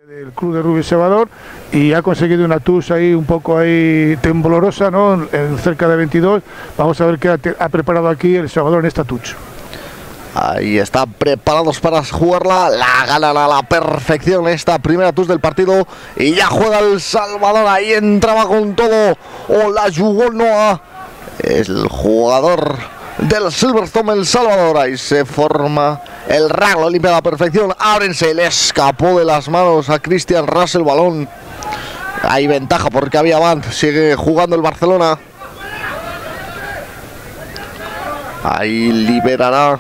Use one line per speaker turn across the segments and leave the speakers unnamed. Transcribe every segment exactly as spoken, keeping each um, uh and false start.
del club de rugby Salvador y ha conseguido una touch ahí un poco ahí temblorosa, ¿no? En cerca de veintidós. Vamos a ver qué ha, ha preparado aquí el Salvador en esta touch.
Ahí están preparados para jugarla, la ganan a la perfección esta primera touch del partido y ya juega el Salvador. Ahí entraba con todo Olajuwon Noah, el jugador del Silverstone, el Salvador. Ahí se forma el rango, limpia a la perfección. Ábrense, le escapó de las manos a Christian Ras el balón. Hay ventaja porque había band, sigue jugando el Barcelona. Ahí liberará.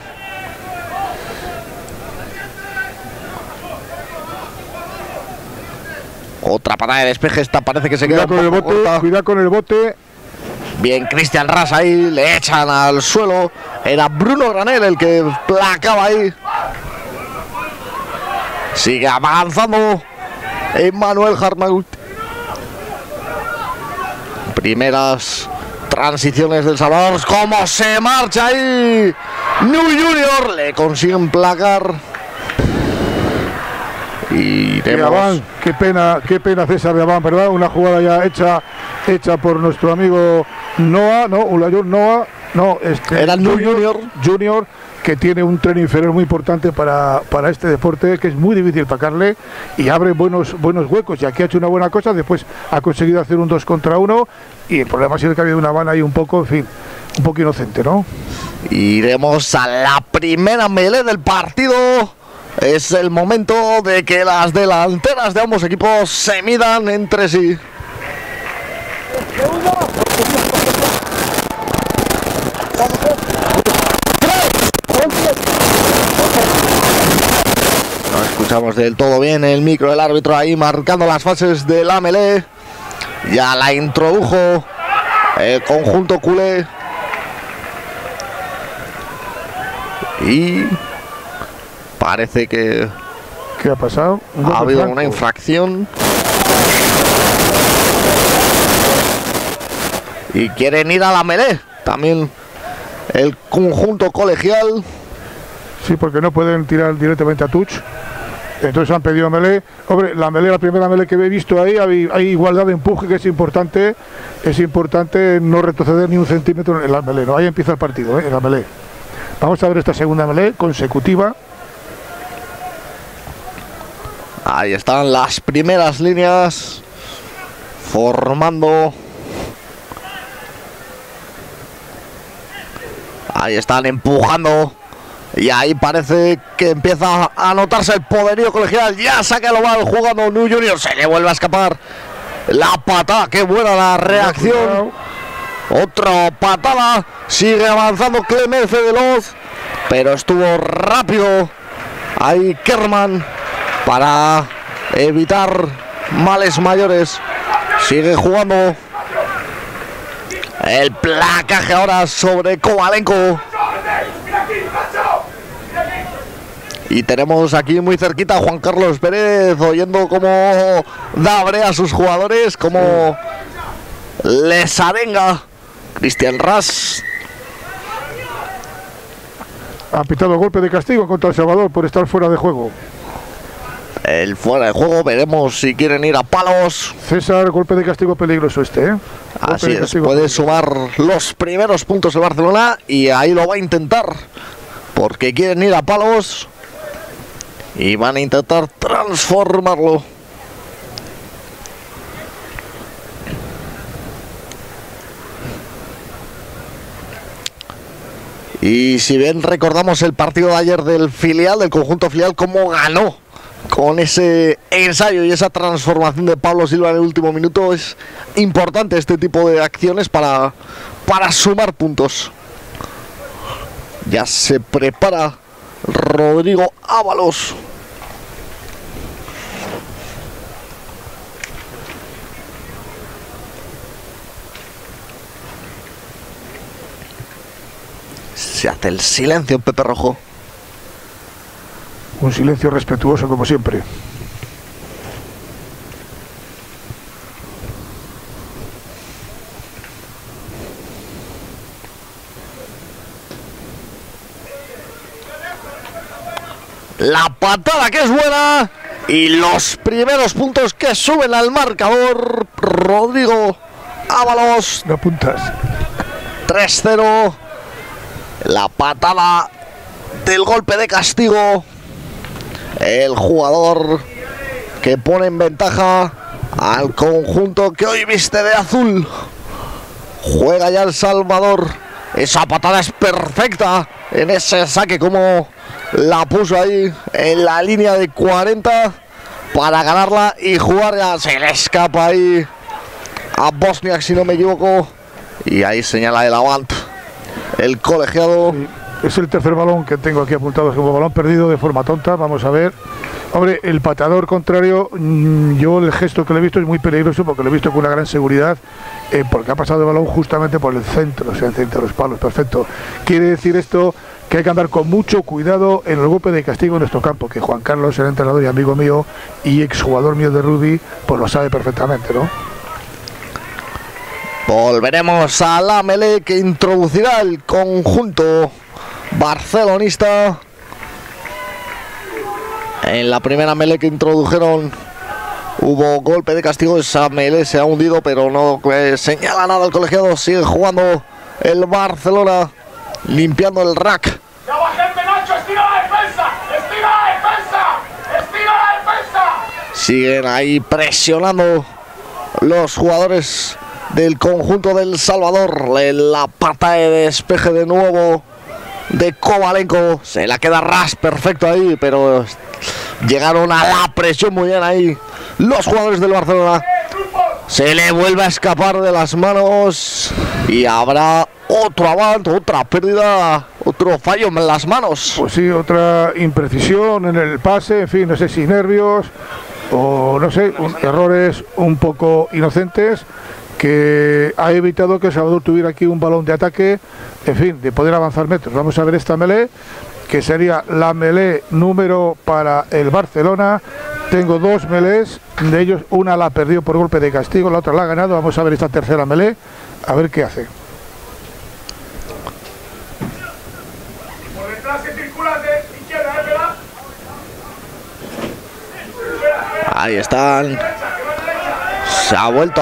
Otra patada de despeje, esta parece que se
Cuidado
queda
con el bote,
corta.
cuidado con el bote.
Bien, Christian Ras ahí, le echan al suelo. Era Bruno Granel el que placaba ahí. Sigue avanzando Emmanuel Harmaut. Primeras transiciones del Salvador. ¿Cómo se marcha ahí? New Junior le consiguen placar. Y
de Abán, qué pena, qué pena César de Abán, ¿verdad? Una jugada ya hecha, hecha por nuestro amigo Noah, no, Olajuwon Noah, no, este
era Junior, Junior,
Junior, que tiene un tren inferior muy importante para, para este deporte, que es muy difícil atacarle y abre buenos, buenos huecos. Y aquí ha hecho una buena cosa, después ha conseguido hacer un dos contra uno y el problema ha sido que ha habido una Abán ahí un poco, en fin, un poco inocente, ¿no?
Iremos a la primera melee del partido. Es el momento de que las delanteras de ambos equipos se midan entre sí. No escuchamos del todo bien el micro del árbitro ahí marcando las fases de la melee. Ya la introdujo el conjunto culé. Y parece que
¿qué ha pasado?
Ha habido franco. Una infracción. Y quieren ir a la melee también el conjunto colegial.
Sí, porque no pueden tirar directamente a touch. Entonces han pedido melee. Hombre, la melee, la primera melee que he visto ahí, hay, hay igualdad de empuje, que es importante. Es importante no retroceder ni un centímetro en la melee, ¿no? Ahí empieza el partido, ¿eh? En la melee. Vamos a ver esta segunda melee consecutiva.
Ahí están las primeras líneas formando. Ahí están empujando. Y ahí parece que empieza a notarse el poderío colegial. Ya saca el oval jugando New Junior. Se le vuelve a escapar la patada. Qué buena la reacción. Otra patada. Sigue avanzando Clement Fedeloz. Pero estuvo rápido ahí Kerman para evitar males mayores. Sigue jugando. El placaje ahora sobre Kovalenko. Y tenemos aquí muy cerquita a Juan Carlos Pérez oyendo cómo da brea a sus jugadores, cómo les arenga Christian Ras.
Ha pitado golpe de castigo contra El Salvador por estar fuera de juego.
El fuera de juego, veremos si quieren ir a palos.
César, golpe de castigo peligroso este, ¿eh?
Así es, puede sumar los primeros puntos el Barcelona y ahí lo va a intentar. Porque quieren ir a palos y van a intentar transformarlo. Y si bien recordamos el partido de ayer del filial, del conjunto filial, cómo ganó con ese ensayo y esa transformación de Pablo Silva en el último minuto, es importante este tipo de acciones para, para sumar puntos. Ya se prepara Rodrigo Ábalos. Se hace el silencio en Pepe Rojo.
Un silencio respetuoso como siempre.
La patada que es buena. Y los primeros puntos que suben al marcador, Rodrigo Ábalos.
No apuntas.
tres cero. La patada del golpe de castigo. El jugador que pone en ventaja al conjunto que hoy viste de azul. Juega ya El Salvador. Esa patada es perfecta en ese saque, como la puso ahí en la línea de cuarenta para ganarla y jugar. Ya se le escapa ahí a Bosniak, si no me equivoco. Y ahí señala el Avant, el colegiado.
Sí, es el tercer balón que tengo aquí apuntado, es como balón perdido de forma tonta. Vamos a ver. Hombre, el pateador contrario, yo el gesto que le he visto es muy peligroso porque lo he visto con una gran seguridad, eh, porque ha pasado el balón justamente por el centro, o sea, el centro de los palos, perfecto. Quiere decir esto que hay que andar con mucho cuidado en el golpe de castigo en nuestro campo, que Juan Carlos, el entrenador y amigo mío y exjugador mío de rugby, pues lo sabe perfectamente, ¿no?
Volveremos a la melee que introducirá el conjunto barcelonista. En la primera melee que introdujeron hubo golpe de castigo, esa melee se ha hundido, pero no eh, señala nada el colegiado. Sigue jugando el Barcelona, limpiando el rack.
¡Ya va gente, Nacho! ¡Estira la defensa! ¡Estira la defensa! ¡Estira la defensa!
Siguen ahí presionando los jugadores del conjunto del Salvador. La pata de despeje de nuevo de Kovalenko. Se la queda ras perfecto ahí, pero llegaron a la presión muy bien ahí los jugadores del Barcelona. Se le vuelve a escapar de las manos y habrá otro avance, otra pérdida, otro fallo en las manos.
Pues sí, otra imprecisión en el pase, en fin, no sé si nervios o no sé, un, errores un poco inocentes que ha evitado que Salvador tuviera aquí un balón de ataque, en fin, de poder avanzar metros. Vamos a ver esta melee, que sería la melee número para el Barcelona. Tengo dos melees, de ellos una la perdió por golpe de castigo, la otra la ha ganado. Vamos a ver esta tercera melee, a ver qué hace.
Por detrás que circula de izquierda, ¿eh, verdad?
Ahí están. Se ha vuelto.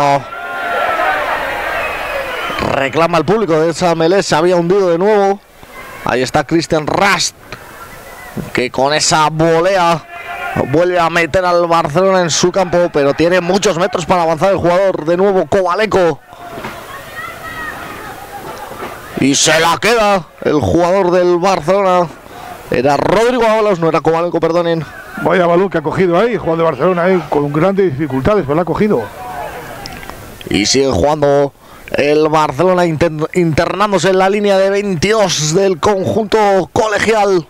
Reclama el público de esa melee, se había hundido de nuevo. Ahí está Christian Rast, que con esa volea vuelve a meter al Barcelona en su campo, pero tiene muchos metros para avanzar el jugador. De nuevo Kovalenko. Y se la queda el jugador del Barcelona. Era Rodrigo Ábalos, no era Kovalenko, perdonen.
Vaya balón que ha cogido ahí, jugando de Barcelona ahí, con grandes dificultades, pero la ha cogido.
Y sigue jugando el Barcelona, inter internándose en la línea de veintidós del conjunto colegial.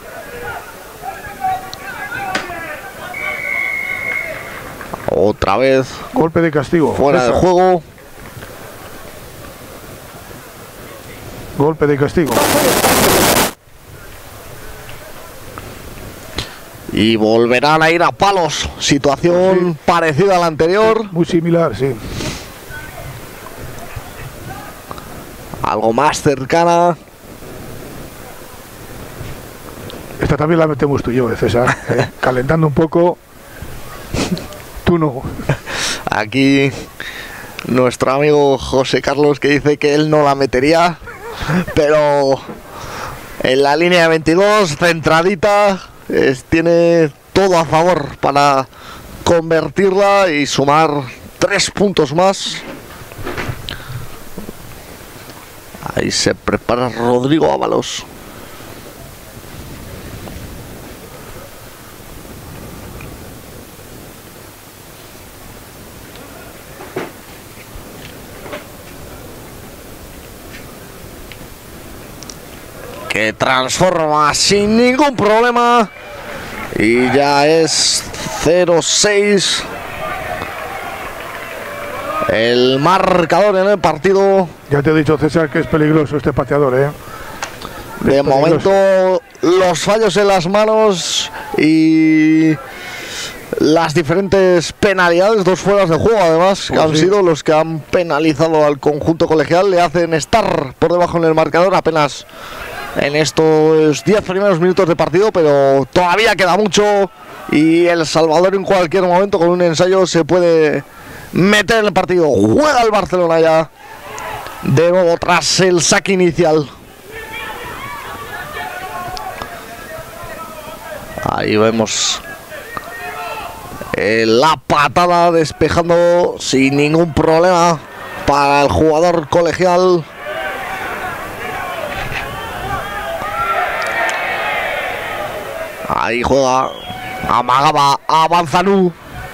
Otra vez
golpe de castigo.
Fuera del juego.
Golpe de castigo.
Y volverán a ir a palos. Situación sí, parecida a la anterior.
Muy similar, sí.
Algo más cercana.
Esta también la metemos tú y yo, César. ¿eh? Calentando un poco. Tú no.
Aquí nuestro amigo José Carlos, que dice que él no la metería, pero en la línea de veintidós, centradita, es, tiene todo a favor para convertirla y sumar tres puntos más. Ahí se prepara Rodrigo Ábalos. Que transforma sin ningún problema. Y ya es cero seis el marcador en el partido.
Ya te he dicho, César, que es peligroso este pateador, ¿eh? Es
de momento peligroso. Los fallos en las manos y las diferentes penalidades, dos fueras de juego además, pues que han sí. sido los que han penalizado al conjunto colegial, le hacen estar por debajo en el marcador, apenas en estos diez primeros minutos de partido, pero todavía queda mucho y El Salvador en cualquier momento con un ensayo se puede meter en el partido. Juega el Barcelona ya de nuevo tras el saque inicial. Ahí vemos eh, la patada despejando sin ningún problema para el jugador colegial. Ahí juega, amagaba a Manzanú.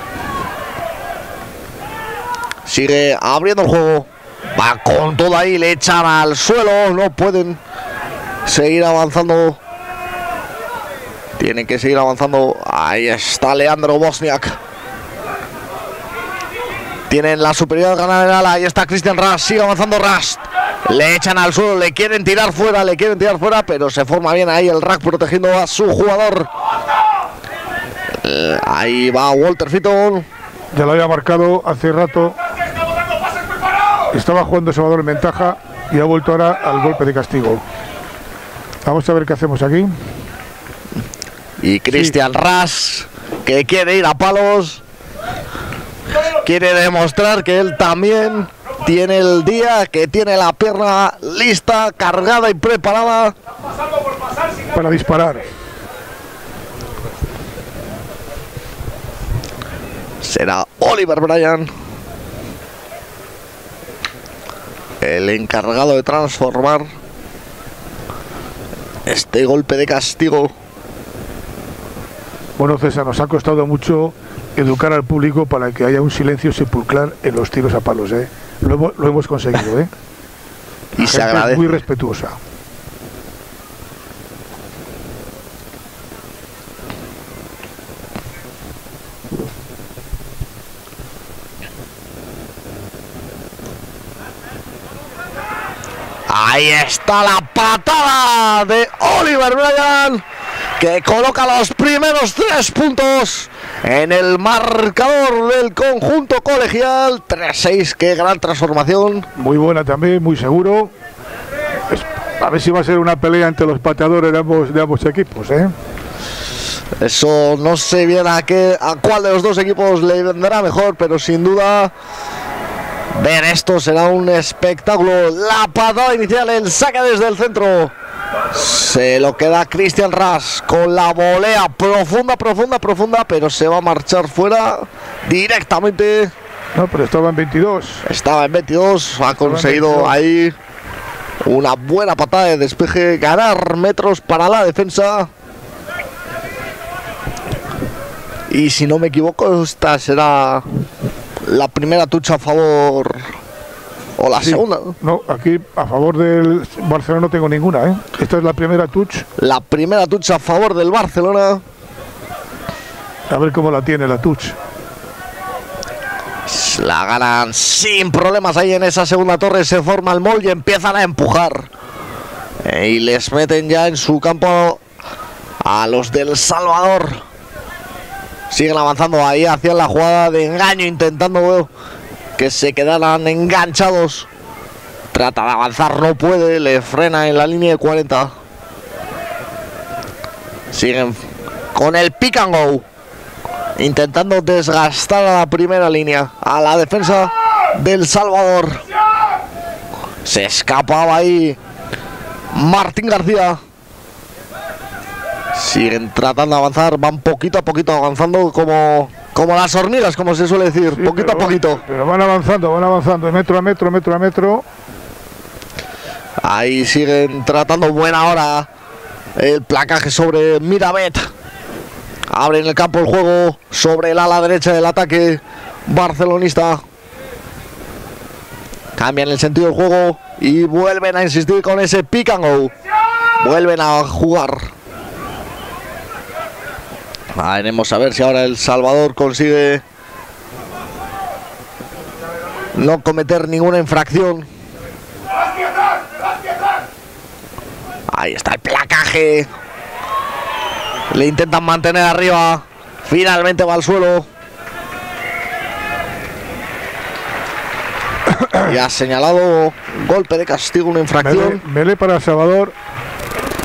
Sigue abriendo el juego. Va con todo ahí, le echan al suelo. No pueden seguir avanzando. Tienen que seguir avanzando. Ahí está Leandro Bosniak. Tienen la superioridad ganadera. Ahí está Christian Rast. Sigue avanzando Rast. Le echan al suelo. Le quieren tirar fuera. Le quieren tirar fuera. Pero se forma bien ahí el rack protegiendo a su jugador. Eh, ahí va Walter Fitton.
Ya lo había marcado hace rato. Estaba jugando Salvador en ventaja y ha vuelto ahora al golpe de castigo. Vamos a ver qué hacemos aquí.
Y Christian sí. Rast, que quiere ir a palos. Quiere demostrar que él también tiene el día, que tiene la pierna lista, cargada y preparada
para disparar.
Será Oliver Bryan el encargado de transformar este golpe de castigo.
Bueno, César, nos ha costado mucho educar al público para que haya un silencio sepulcral en los tiros a palos, ¿eh? Lo hemos, lo hemos conseguido, ¿eh?
Y se agradece.
Muy respetuosa.
Ahí está la patada de Oliver Bryan, que coloca los primeros tres puntos en el marcador del conjunto colegial. tres seis, qué gran transformación.
Muy buena también, muy seguro. A ver si va a ser una pelea entre los pateadores de ambos, de ambos equipos, ¿eh?
Eso no sé bien a, qué, a cuál de los dos equipos le vendrá mejor, pero sin duda ver esto será un espectáculo. La patada inicial, el saque desde el centro. Se lo queda Christian Rast con la volea profunda, profunda, profunda, pero se va a marchar fuera directamente.
No, pero estaba en veintidós.
Estaba en veintidós, ha conseguido ahí una buena patada de despeje, ganar metros para la defensa. Y si no me equivoco, esta será la primera touch a favor, o la
sí,
segunda.
No, aquí a favor del Barcelona no tengo ninguna, ¿eh? Esta es la primera touch.
La primera touch a favor del Barcelona.
A ver cómo la tiene la touch.
La ganan sin problemas ahí en esa segunda torre. Se forma el mall y empiezan a empujar. Y les meten ya en su campo a los del Salvador. Siguen avanzando ahí hacia la jugada de engaño, intentando que se quedaran enganchados. Trata de avanzar, no puede, le frena en la línea de cuarenta. Siguen con el pick and go, intentando desgastar a la primera línea, a la defensa del Salvador. Se escapaba ahí Martín García. Siguen tratando de avanzar, van poquito a poquito avanzando como, como las hormigas, como se suele decir, sí, poquito a poquito.
Van, pero van avanzando, van avanzando, metro a metro, metro a metro.
Ahí siguen tratando, buena hora el placaje sobre Miravet. Abren el campo el juego sobre el ala derecha del ataque barcelonista. Cambian el sentido del juego y vuelven a insistir con ese pick and go. Vuelven a jugar. Veremos a ver si ahora El Salvador consigue no cometer ninguna infracción. Ahí está el placaje. Le intentan mantener arriba. Finalmente va al suelo. Y ha señalado golpe de castigo, una infracción.
Mele para El Salvador.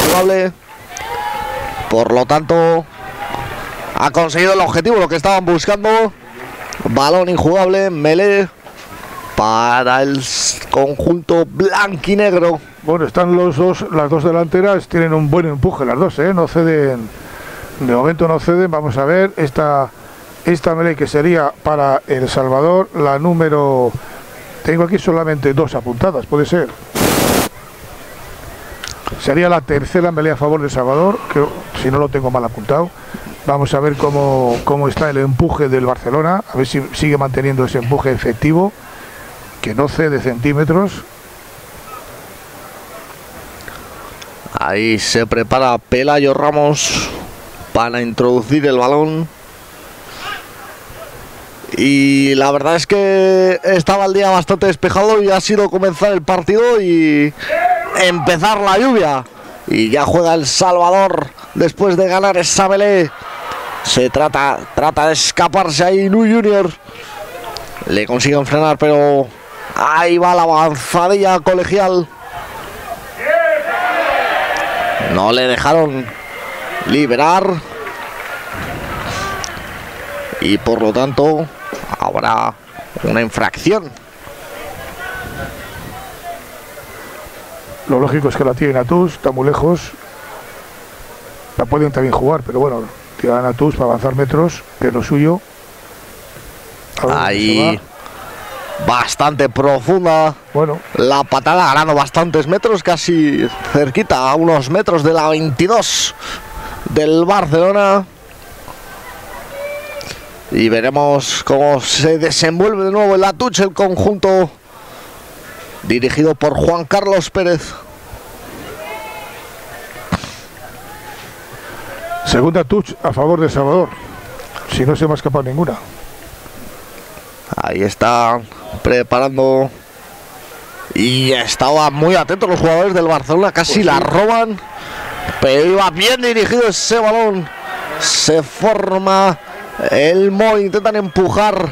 injugable. Por lo tanto, ha conseguido el objetivo, lo que estaban buscando. Balón injugable, melee para el conjunto blanquinegro.
Bueno, están los dos, las dos delanteras tienen un buen empuje, las dos, ¿eh? No ceden, de momento no ceden. Vamos a ver esta, esta melee que sería para El Salvador, la número, tengo aquí solamente dos apuntadas, puede ser. Sería la tercera melee a favor de El Salvador, que si no lo tengo mal apuntado. Vamos a ver cómo, cómo está el empuje del Barcelona, a ver si sigue manteniendo ese empuje efectivo, que no cede centímetros.
Ahí se prepara Pelayo Ramos para introducir el balón. Y la verdad es que estaba el día bastante despejado y ha sido comenzar el partido y empezar la lluvia. Y ya juega El Salvador después de ganar esa melee. Se trata, trata de escaparse ahí Nu Junior. Le consiguen frenar, pero ahí va la avanzadilla colegial. No le dejaron liberar. Y por lo tanto habrá una infracción.
Lo lógico es que la tienen Atus, está muy lejos. La pueden también jugar, pero bueno, tiran a Atus para avanzar metros, que es lo suyo.
Ahí bastante profunda.
Bueno,
la patada, ganando bastantes metros, casi cerquita, a unos metros de la veintidós del Barcelona. Y veremos cómo se desenvuelve de nuevo el Atuch, el conjunto dirigido por Juan Carlos Pérez.
Segunda touch a favor de El Salvador, si no se me ha escapado ninguna.
Ahí está preparando. Y estaban muy atentos los jugadores del Barcelona, casi pues sí. La roban. Pero iba bien dirigido ese balón. Se forma el Mo, intentan empujar.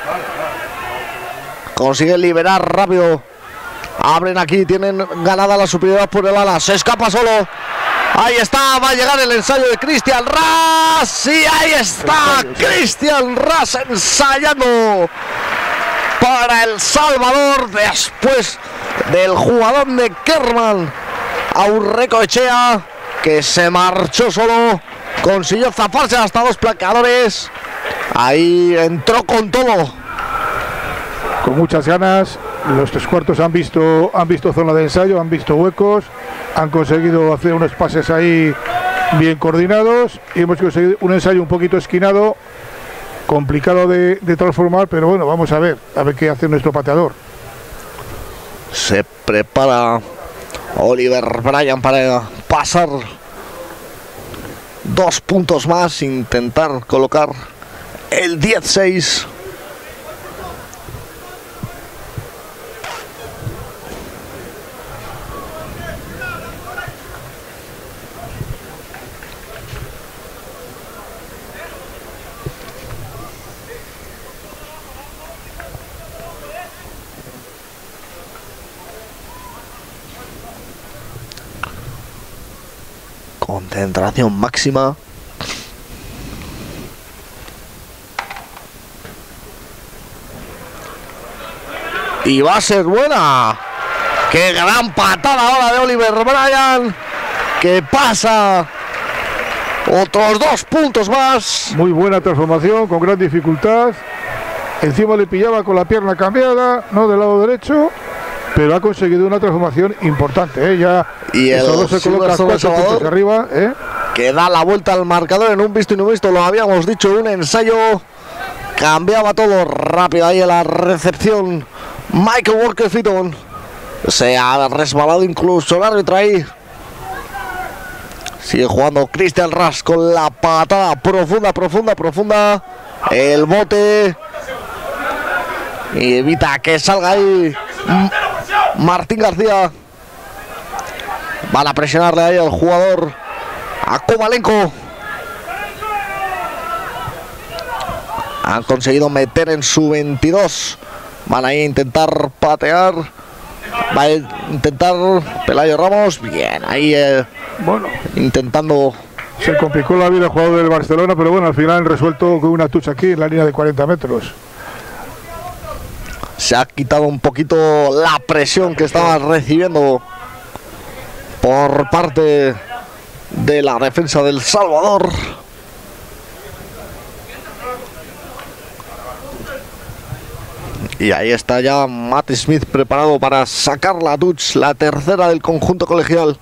Consiguen liberar rápido. Abren aquí, tienen ganada la superioridad por el ala. Se escapa solo. Ahí está, va a llegar el ensayo de Cristian Ras. Y ahí está Cristian Ras ensayando para El Salvador después del jugador de Kerman, Aurrecoechea, que se marchó solo, consiguió zafarse hasta dos placadores. Ahí entró con todo,
con muchas ganas. Los tres cuartos han visto, han visto zona de ensayo, han visto huecos, han conseguido hacer unos pases ahí bien coordinados y hemos conseguido un ensayo un poquito esquinado, complicado de, de transformar, pero bueno, vamos a ver, a ver qué hace nuestro pateador.
Se prepara Oliver Bryan para pasar dos puntos más, intentar colocar el diez seis. Concentración máxima. Y va a ser buena. ¡Qué gran patada ahora de Oliver Bryan! Que pasa otros dos puntos más.
Muy buena transformación, con gran dificultad. Encima le pillaba con la pierna cambiada, no del lado derecho, pero ha conseguido una transformación importante, ¿eh? Ya
y el
solo se coloca cuatro puntos arriba, ¿eh?
Que da la vuelta al marcador en un visto y no visto, lo habíamos dicho, un ensayo. Cambiaba todo rápido ahí en la recepción. Michael Walker Fitton se ha resbalado incluso el árbitro ahí. Sigue jugando Cristian Ras con la patada profunda, profunda, profunda. El bote. Y evita que salga ahí Martín García. Van a presionarle ahí al jugador, a Kovalenko. Han conseguido meter en su veintidós. Van a intentar patear. Va a intentar Pelayo Ramos. Bien, ahí eh,
Bueno,
intentando.
se complicó la vida el jugador del Barcelona, pero bueno, al final resuelto con una touch aquí en la línea de cuarenta metros.
Se ha quitado un poquito la presión que estaba recibiendo por parte de la defensa del Salvador. Y ahí está ya Matt Smith preparado para sacar la touch, la tercera del conjunto colegial.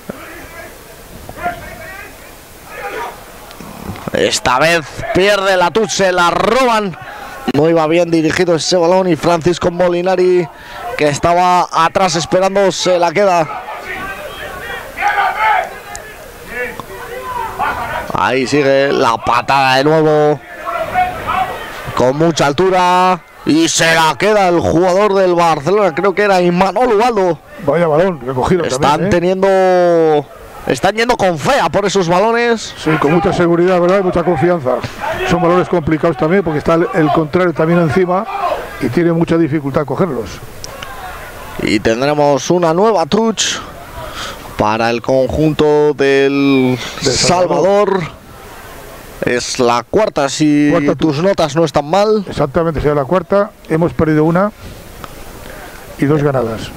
Esta vez pierde la touch, se la roban. No iba bien dirigido ese balón y Francisco Molinari, que estaba atrás esperando, se la queda. Ahí sigue la patada de nuevo, con mucha altura, y se la queda el jugador del Barcelona, creo que era Imanol Ubaldo.
Vaya balón recogido.
Están
también, ¿eh?
teniendo... Están yendo con fea por esos balones.
Sí, con mucha seguridad, ¿verdad? Y mucha confianza. Son valores complicados también porque está el, el contrario también encima y tiene mucha dificultad cogerlos.
Y tendremos una nueva touch para el conjunto del
De
Salvador.
Salvador.
Es la cuarta, si
Cuarta
tus notas no están mal.
Exactamente, será la cuarta. Hemos perdido una y dos ganadas.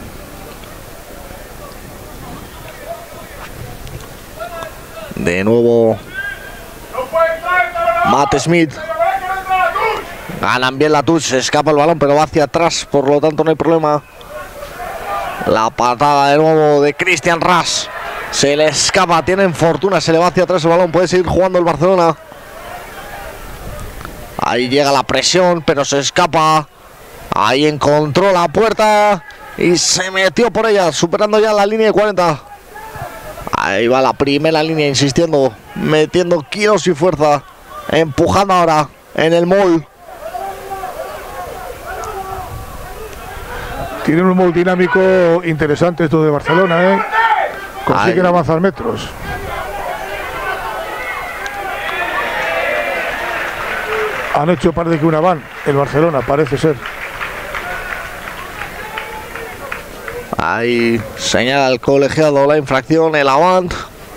De nuevo Matt Smith. Ganan bien la touch, se escapa el balón, pero va hacia atrás, por lo tanto no hay problema. La patada de nuevo de Christian Ras. Se le escapa, tienen fortuna, se le va hacia atrás el balón, puede seguir jugando el Barcelona. Ahí llega la presión, pero se escapa. Ahí encontró la puerta y se metió por ella, superando ya la línea de cuarenta. Ahí va la primera línea, insistiendo, metiendo kilos y fuerza, empujando ahora en el mall.
Tienen un mall dinámico interesante esto de Barcelona, ¿eh? Consiguen
Ahí.
avanzar metros. Han hecho parece que una van, el Barcelona, parece ser.
Ahí señala el colegiado la infracción, el avant.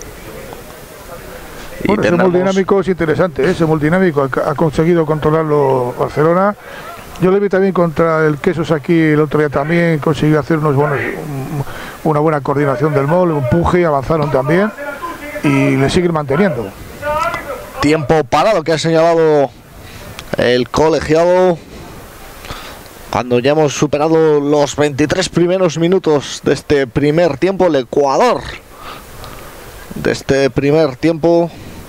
Y
Bueno, ese
tendremos-
mall dinámico es interesante, ¿eh? Ese mall dinámico ha, ha conseguido controlarlo Barcelona. Yo le vi también contra el Quesos aquí el otro día también, consiguió hacer unos buenos, un- una buena coordinación del mall, empuje, avanzaron también y le siguen manteniendo.
Tiempo parado que ha señalado el colegiado. Cuando ya hemos superado los veintitrés primeros minutos de este primer tiempo, el Ecuador de este primer tiempo.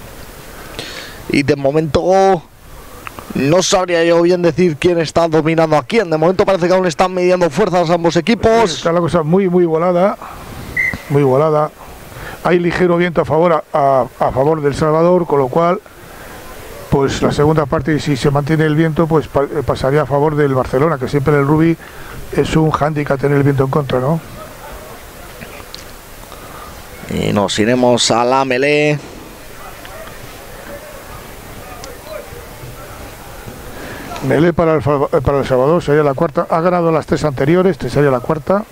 Y de momento no sabría yo bien decir quién está dominando a quién. De momento parece que aún están midiendo fuerzas ambos equipos.
Está la cosa muy, muy igualada, muy igualada. Hay ligero viento a favor, a, a- a favor del Salvador, con lo cual, pues la segunda parte, si se mantiene el viento, pues pa- pasaría a favor del Barcelona, que siempre el Rubí es un hándicap tener el viento en contra, ¿no?
Y nos iremos a la melee.
Melé para el, Fa- para el Salvador sería la cuarta. Ha ganado las tres anteriores, esta sería la cuarta.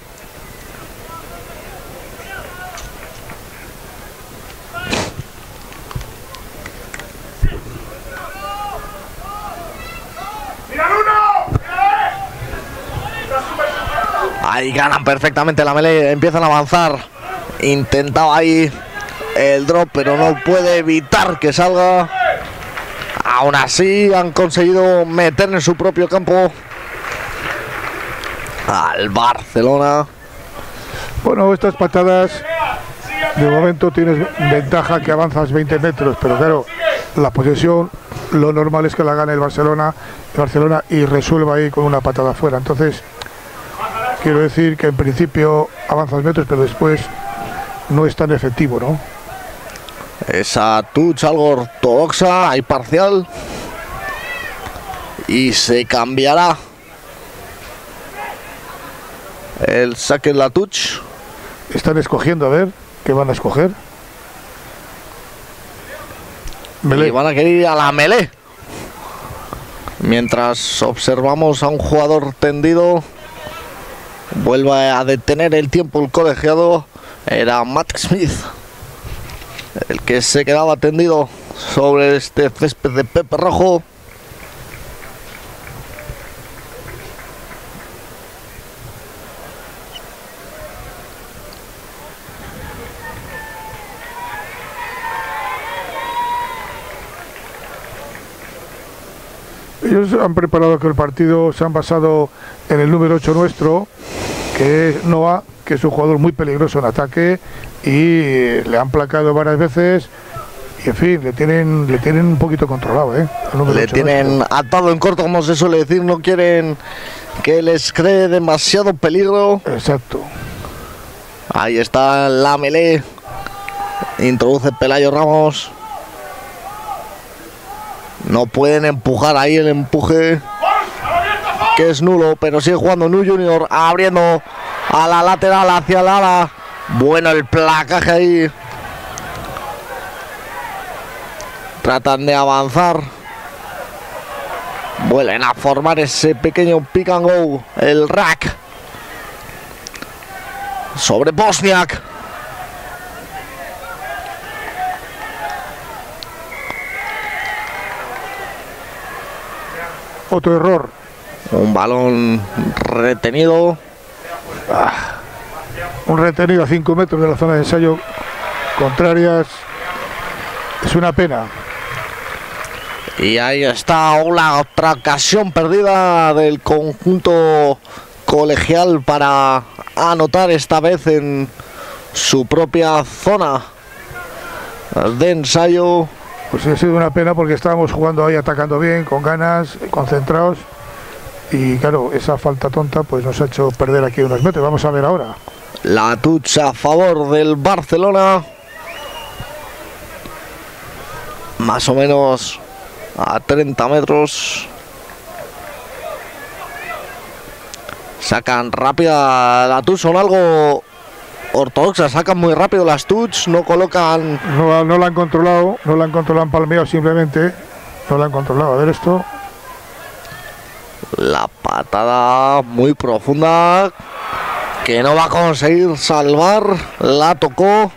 ¡Mira el uno! ¡Mírale!
Ahí ganan perfectamente la melee, empiezan a avanzar. Intentaba ahí el drop, pero no puede evitar que salga. Aún así han conseguido meter en su propio campo al Barcelona.
Bueno, estas patadas, de momento tienes ventaja que avanzas veinte metros, pero claro, la posesión, lo normal es que la gane el Barcelona, el Barcelona y resuelva ahí con una patada afuera. Entonces, quiero decir que en principio avanzas metros, pero después no es tan efectivo, ¿no?
Esa touch algo ortodoxa, hay parcial. Y se cambiará el saque en la touch.
Están escogiendo, a ver, ¿qué van a escoger? Melé.
Y van a querer ir a la melee. Mientras observamos a un jugador tendido Vuelve a detener el tiempo el colegiado. Era Matt Smith el que se quedaba tendido sobre este césped de Pepe Rojo.
Ellos han preparado que el partido, se han basado en el número ocho nuestro, que es Noah, que es un jugador muy peligroso en ataque, y le han placado varias veces y en fin, le tienen le tienen un poquito controlado, ¿eh?
Le tienen nuestro. Atado en corto, como se suele decir, no quieren que les cree demasiado peligro.
Exacto.
Ahí está la melee. Introduce Pelayo Ramos. No pueden empujar ahí el empuje, que es nulo, pero sigue jugando Nu Junior, abriendo a la lateral hacia el ala. Bueno el placaje ahí. Tratan de avanzar. Vuelven a formar ese pequeño pick and go. El rack sobre Bosniak.
Otro error.
Un balón retenido.
Ah, un retenido a cinco metros de la zona de ensayo contrarias. Es una pena.
Y ahí está una otra ocasión perdida del conjunto colegial para anotar, esta vez en su propia zona de ensayo.
Pues sí, ha sido una pena porque estábamos jugando ahí, atacando bien, con ganas, concentrados. Y claro, esa falta tonta pues nos ha hecho perder aquí unos metros. Vamos a ver ahora.
La touch a favor del Barcelona. Más o menos a treinta metros. Sacan rápida la touch, son algo ortodoxas, sacan muy rápido las touch, no colocan...
No, no la han controlado, no la han controlado, han palmeado simplemente. No la han controlado, a ver esto.
La patada muy profunda, que no va a conseguir salvar, la tocó.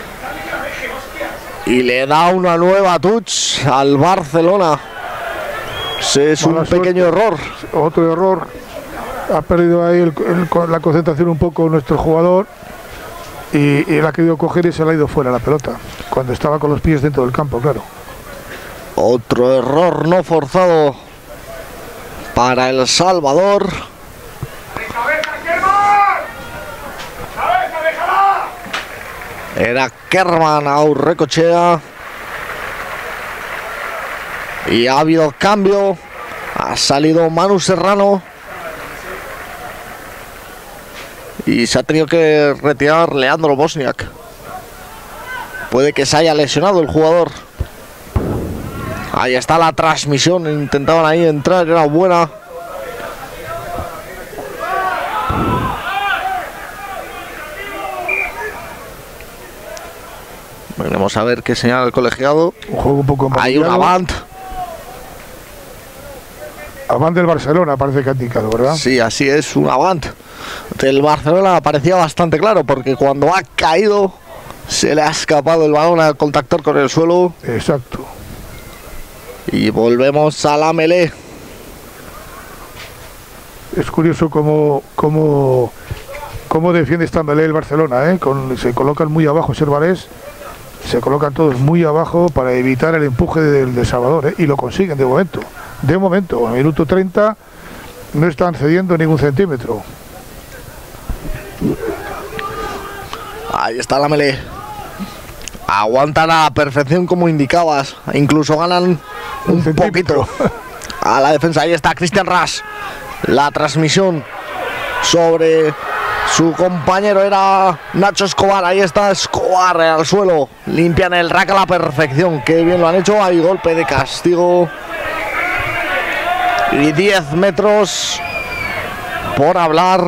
Y le da una nueva touch al Barcelona. Ese es un pequeño error.
Otro error. Ha perdido ahí el, el, la concentración un poco nuestro jugador. Y, y él ha querido coger y se le ha ido fuera la pelota. Cuando estaba con los pies dentro del campo, claro.
Otro error no forzado para El Salvador. Era Kerman, Aurrecochea. Y ha habido cambio. Ha salido Manu Serrano. Y se ha tenido que retirar Leandro Bosniak. Puede que se haya lesionado el jugador. Ahí está la transmisión. Intentaban ahí entrar, era buena. Veremos a ver qué señala el colegiado.
Un juego un poco más.
Hay una avant.
Avant del Barcelona parece que ha indicado, ¿verdad?
Sí, así es, un avant del Barcelona. Parecía bastante claro porque cuando ha caído se le ha escapado el balón al contactar con el suelo.
Exacto.
Y volvemos a la melee.
Es curioso cómo, cómo, cómo defiende esta melee el Barcelona, ¿eh? Con, se colocan muy abajo Servarés. Se colocan todos muy abajo para evitar el empuje del de Salvador, ¿eh? Y lo consiguen de momento. De momento, a minuto treinta no están cediendo ningún centímetro.
Ahí está la melee. Aguantan a la perfección como indicabas. Incluso ganan un, un poquito a la defensa. Ahí está Christian Ras. La transmisión sobre su compañero era Nacho Escobar. Ahí está Escobar al suelo. Limpian el rack a la perfección. Qué bien lo han hecho. Hay golpe de castigo. Y diez metros por hablar.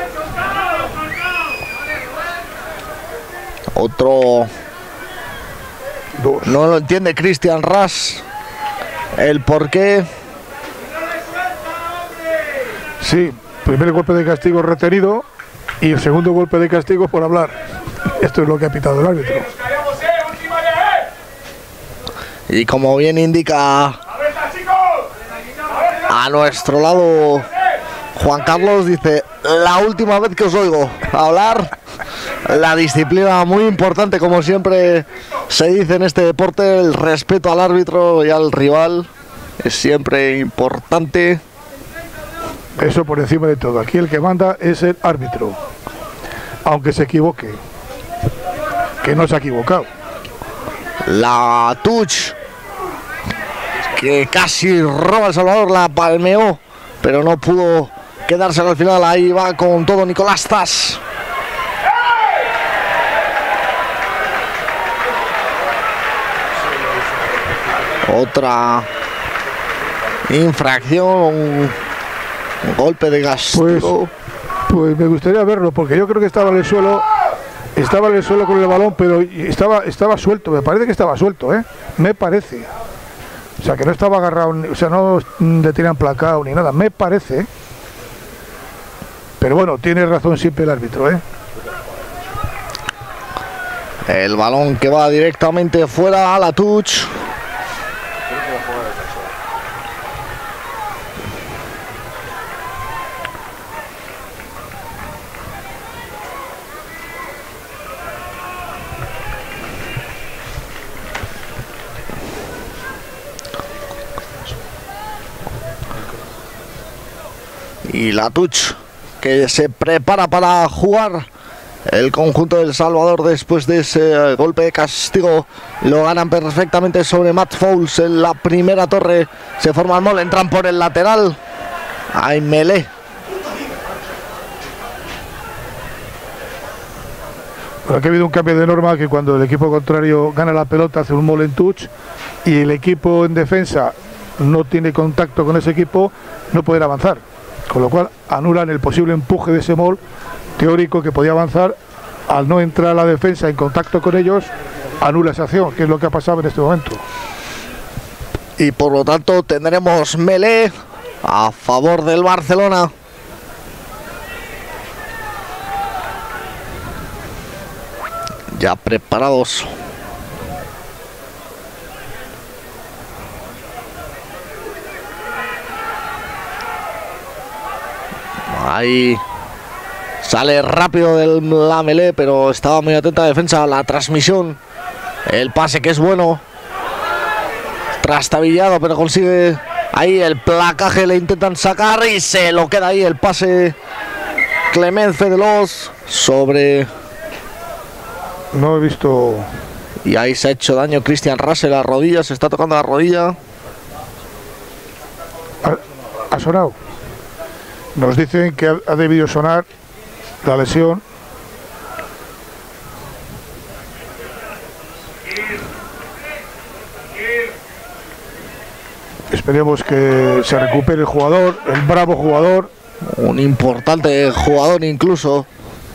Otro.
Dos.
No lo entiende Christian Ras. El por qué.
Sí, primer golpe de castigo retenido Y el segundo golpe de castigo por hablar. Esto es lo que ha pitado el árbitro.
Y como bien indica a nuestro lado Juan Carlos, dice: la última vez que os oigo hablar. La disciplina muy importante, como siempre se dice en este deporte, el respeto al árbitro y al rival es siempre importante.
Eso por encima de todo. Aquí el que manda es el árbitro, aunque se equivoque, que no se ha equivocado.
La touch que casi roba El Salvador, la palmeó, pero no pudo quedársela al final. Ahí va con todo Nicolás Zas. Otra infracción, un golpe de castigo.
Pues, pues me gustaría verlo, porque yo creo que estaba en el suelo, estaba en el suelo con el balón, pero estaba, estaba suelto, me parece que estaba suelto, ¿eh? Me parece. O sea, que no estaba agarrado, o sea, no le tenían placado ni nada, me parece. Pero bueno, tiene razón siempre el árbitro, ¿eh?
El balón que va directamente fuera a la touch. Y la touch que se prepara para jugar el conjunto del Salvador después de ese golpe de castigo. Lo ganan perfectamente sobre Matt Fowles en la primera torre. Se forma el mole, entran por el lateral. Hay melee.
Bueno, aquí ha habido un cambio de norma, que cuando el equipo contrario gana la pelota hace un mole en touch y el equipo en defensa no tiene contacto con ese equipo, no pueden avanzar. Con lo cual anulan el posible empuje de ese mol teórico que podía avanzar. Al no entrar a la defensa en contacto con ellos, anula esa acción, que es lo que ha pasado en este momento.
Y por lo tanto tendremos melee a favor del Barcelona. Ya preparados. Ahí sale rápido de la melee, pero estaba muy atenta a la defensa. La transmisión, el pase que es bueno, trastabillado, pero consigue ahí el placaje. Le intentan sacar y se lo queda ahí el pase. Clement Fedelos sobre...
No he visto...
Y ahí se ha hecho daño Christian Russell, la rodilla, se está tocando la rodilla.
¿Ha, ha sonado? Nos dicen que ha, ha debido sonar la lesión. Esperemos que se recupere el jugador, el bravo jugador.
Un importante jugador incluso.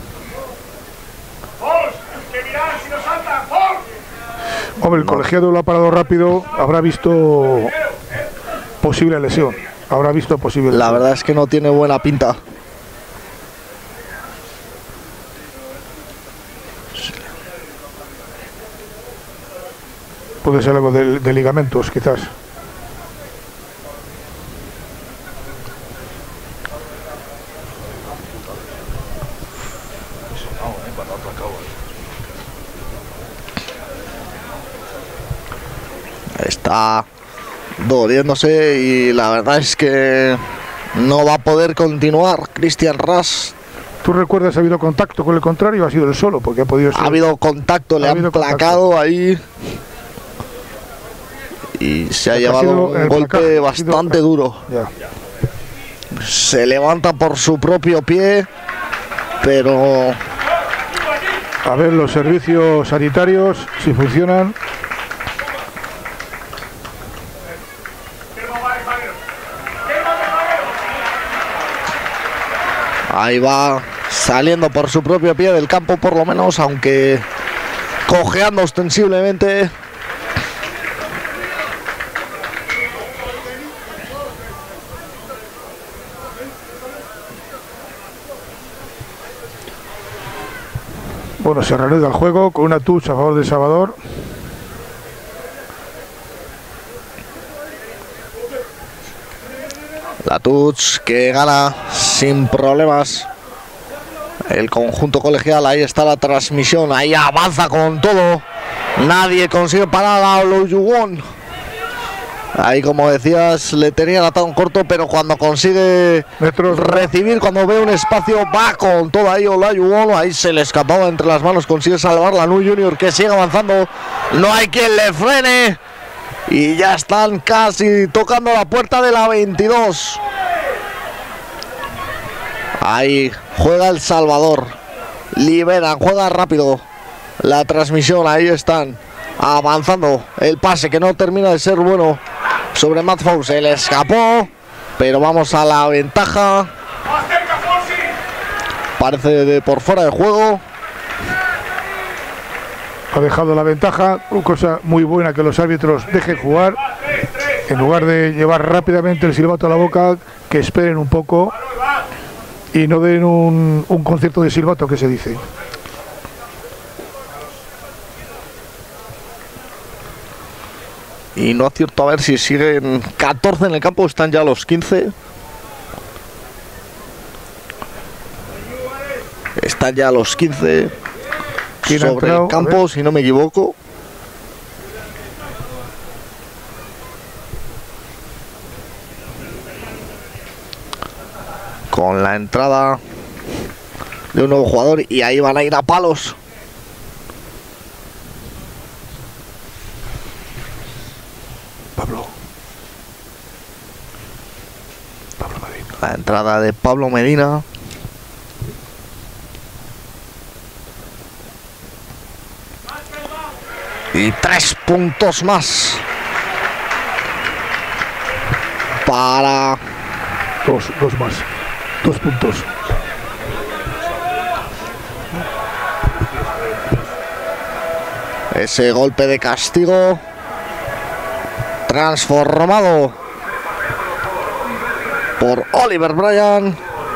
Hombre, el no. colegiado lo ha parado rápido, habrá visto posible lesión. Habrá visto posible lesión.
La verdad es que no tiene buena pinta.
Puede ser algo de, de ligamentos, quizás.
Está doliéndose y la verdad es que no va a poder continuar Christian Russ.
¿Tú recuerdas si ha habido contacto con el contrario? Ha sido el solo, porque ha podido ser...
Ha habido contacto, le han placado ahí y se ha llevado un golpe bastante duro.
Ya.
Se levanta por su propio pie, pero...
A ver los servicios sanitarios, si funcionan.
Ahí va saliendo por su propio pie del campo, por lo menos, aunque cojeando ostensiblemente.
Bueno, se reanuda el juego con una touch a favor de Salvador.
La touch que gana sin problemas el conjunto colegial. Ahí está la transmisión, ahí avanza con todo, nadie consigue parar a Olajuwon. Ahí, como decías, le tenían atado un corto, pero cuando consigue
Metros.
recibir, cuando ve un espacio, va con todo ahí Olajuwon. Ahí se le escapaba entre las manos, consigue salvar la Nu Junior, que sigue avanzando, no hay quien le frene. Y ya están casi tocando la puerta de la veintidós. Ahí juega El Salvador, liberan, juega rápido la transmisión. Ahí están avanzando, el pase que no termina de ser bueno sobre Matt Fowles, se le escapó, pero vamos a la ventaja. Parece de por fuera de juego.
Ha dejado la ventaja, una cosa muy buena que los árbitros dejen jugar, en lugar de llevar rápidamente el silbato a la boca, que esperen un poco y no den un, un concierto de silbato, que se dice.
Y no acierto a ver si siguen catorce en el campo, están ya los quince. Están ya los quince sobre el campo, si no me equivoco. Con la entrada de un nuevo jugador y ahí van a ir a palos.
Pablo. Pablo Medina.
La entrada de Pablo Medina. Y tres puntos más para...
Dos, dos más. Dos puntos.
Ese golpe de castigo transformado por Oliver Bryan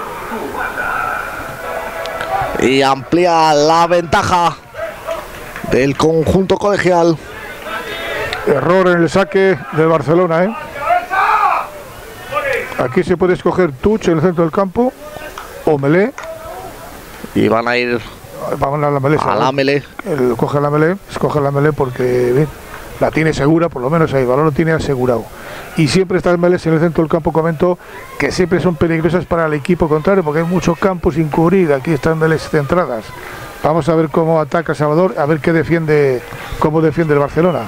y amplía la ventaja del conjunto colegial.
Error en el saque del Barcelona, ¿eh? Aquí se puede escoger touch en el centro del campo o melé.
Y van a ir
Vamos a la melé.
a la melé.
El, coge la melé, escoge la melé porque bien, la tiene segura, por lo menos ahí, el balón lo tiene asegurado. Y siempre estas melés en el centro del campo, comento, que siempre son peligrosas para el equipo contrario, porque hay mucho campo sin cubrir. Aquí están melés centradas. Vamos a ver cómo ataca Salvador, a ver qué defiende, cómo defiende el Barcelona.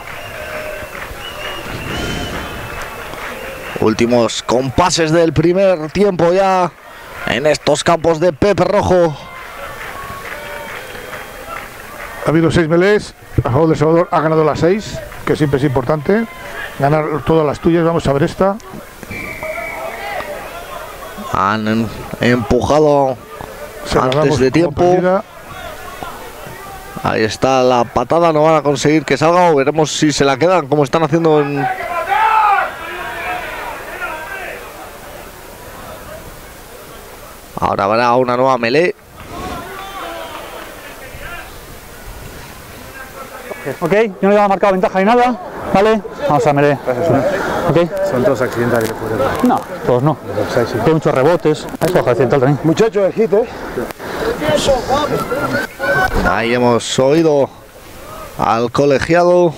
Últimos compases del primer tiempo ya en estos campos de Pepe Rojo.
Ha habido seis melés, a favor de Salvador ha ganado las seis, que siempre es importante. Ganar todas las tuyas, vamos a ver esta.
Han empujado antes de tiempo. Ahí está la patada, no van a conseguir que salga, o veremos si se la quedan, como están haciendo en... Ahora habrá una nueva melee.
Ok, yo no le he marcado ventaja ni nada, ¿vale? Vamos a melee. Okay.
Son todos accidentales.
No, todos no. Hay muchos rebotes. Eso es accidental también.
Muchachos, el hit, ¿eh?
Ahí hemos oído al colegiado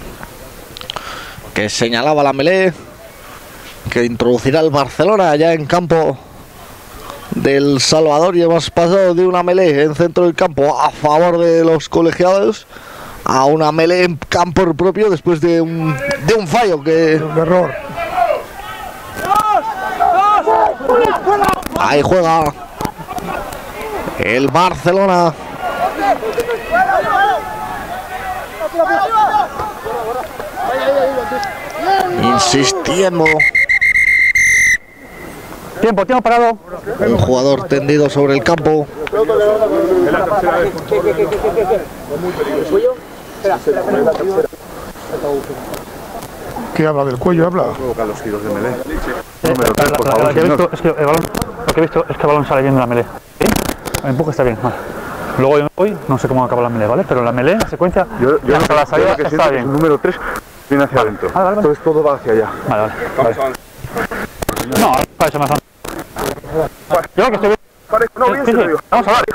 que señalaba la melee que introducirá el Barcelona allá en campo del Salvador, y hemos pasado de una melee en centro del campo a favor de los colegiados a una melee en campo propio después de un, de un fallo que...
Un error.
Ahí juega el Barcelona. Insistiendo.
Tiempo, tiempo parado.
Un jugador tendido sobre el campo.
¿Qué habla del cuello? Habla.
Provocar los giros de melee.
Número tres, por favor. Lo que he visto es que el balón, lo que he visto es que el balón sale bien de la melee. ¿Sí? El empuje está bien. Vale. Luego yo me voy, no sé cómo acaba la melee, ¿vale? Pero la melee, la secuencia,
Yo, yo
hasta
lo,
la salida
yo lo que
está
siento
bien.
es un número tres viene hacia adentro.
Vale, vale, vale.
Entonces todo va hacia allá.
Vale, vale. vale. No, para eso más o menos. Yo que estoy bien.
Vale, no, bien,
Sí,
se
sí,
lo digo.
vamos a hablar.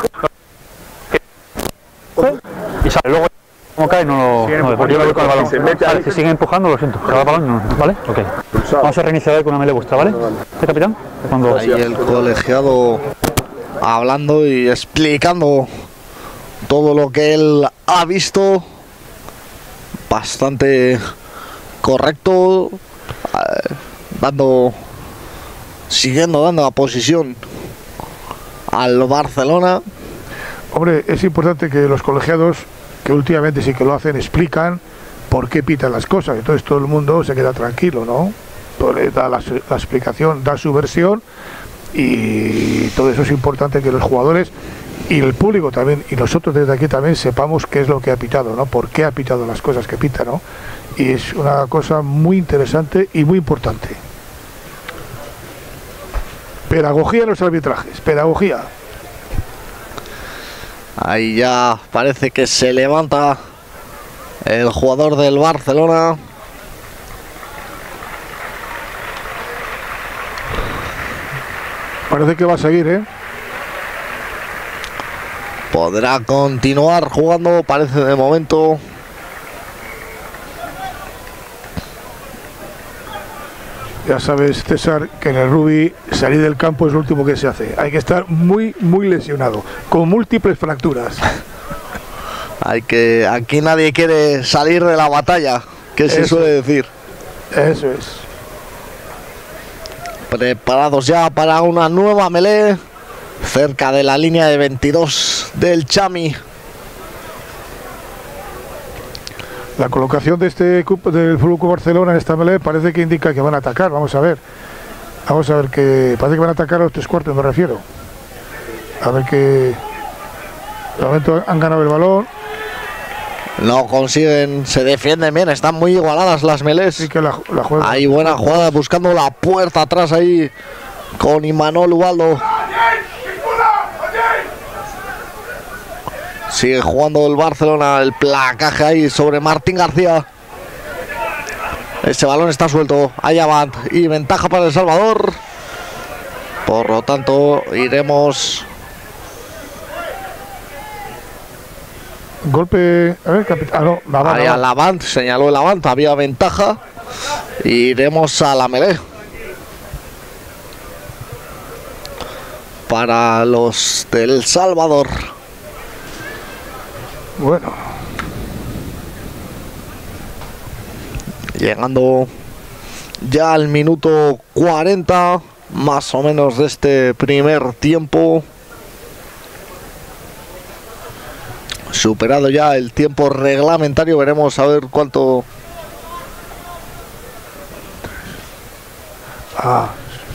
Y sale, luego como cae no lo... No, porque yo me voy con el balón.
Si se mete
Vale,
ahí-
si siguen empujando, lo siento. Se va el balón, no, ¿vale? Ok. Vamos a reiniciar hoy con una melee vuestra, ¿vale? ¿Qué, capitán? Cuando...
Ahí el colegiado hablando y explicando todo lo que él ha visto. Bastante correcto. eh, dando. Siguiendo dando la posición al Barcelona.
Hombre, es importante que los colegiados, que últimamente sí que lo hacen, explican por qué pitan las cosas. Entonces todo el mundo se queda tranquilo, ¿no? Todo le da la, la explicación, da su versión, y todo eso es importante que los jugadores y el público también, y nosotros desde aquí también sepamos qué es lo que ha pitado, ¿no? Por qué ha pitado las cosas que pita, ¿no? Y es una cosa muy interesante y muy importante. Pedagogía en los arbitrajes, pedagogía.
Ahí ya parece que se levanta el jugador del Barcelona.
Parece que va a seguir, ¿eh?
Podrá continuar jugando, parece de momento.
Ya sabes, César, que en el rugby salir del campo es lo último que se hace. Hay que estar muy, muy lesionado, con múltiples fracturas.
Hay que, aquí nadie quiere salir de la batalla, que se
Eso.
suele decir.
Eso es.
Preparados ya para una nueva melee, cerca de la línea de veintidós del Chami.
La colocación de este cupo del Fútbol Club Barcelona en esta melee parece que indica que van a atacar. Vamos a ver. Vamos a ver que parece que van a atacar a los tres cuartos, me refiero. A ver que de momento han ganado el balón.
No consiguen, se defienden bien, están muy igualadas las melees.
Sí que la, la juega.
Hay buena jugada buscando la puerta atrás ahí con Imanol Ubaldo. Sigue jugando el Barcelona, el placaje ahí sobre Martín García. Ese balón está suelto, hay avant y ventaja para El Salvador. Por lo tanto, iremos.
Golpe. A ver, capitán. Ah, no, la
Ahí al avant, señaló el avant, había ventaja. Iremos a la melee. Para los del Salvador.
Bueno,
Llegando ya al minuto cuarenta, más o menos, de este primer tiempo. Superado ya el tiempo reglamentario, veremos a ver cuánto.
ah,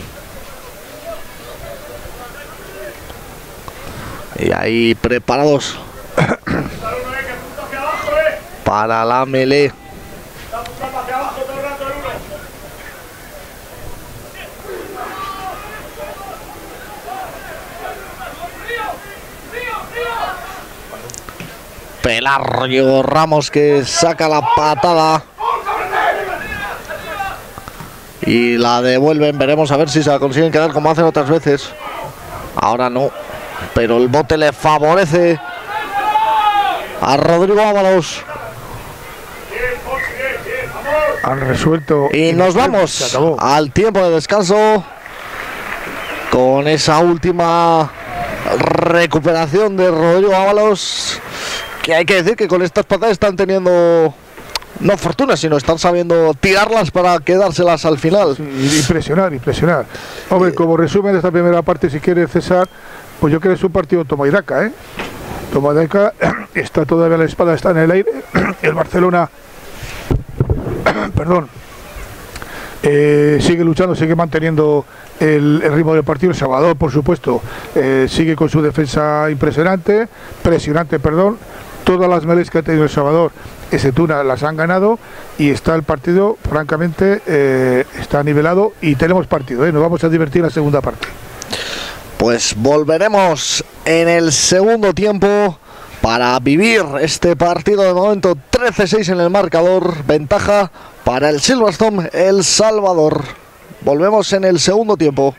Y ahí preparados para la melee. Pelayo Ramos que saca la patada y la devuelven. Veremos a ver si se la consiguen quedar como hacen otras veces. Ahora no, pero el bote le favorece a Rodrigo Ábalos.
han resuelto.
Y nos
se
vamos
acabó.
al tiempo de descanso con esa última recuperación de Rodrigo Ábalos, que hay que decir que con estas patadas están teniendo no fortuna, sino están sabiendo tirarlas para quedárselas al final.
Sí, impresionar, impresionar. Hombre, como resumen de esta primera parte, si quieres, César, pues yo creo que es un partido toma y daca, ¿eh? Toma y daca, está todavía la espada, está en el aire. El Barcelona, perdón, eh, sigue luchando, sigue manteniendo el, el ritmo del partido. El Salvador, por supuesto, eh, sigue con su defensa impresionante, presionante, perdón. Todas las melees que ha tenido El Salvador, excepto una, las han ganado, y está el partido, francamente, eh, está nivelado y tenemos partido, ¿eh? Nos vamos a divertir en la segunda parte.
pues volveremos en el segundo tiempo para vivir este partido. De momento trece seis en el marcador, ventaja para el Silverstone El Salvador. Volvemos en el segundo tiempo.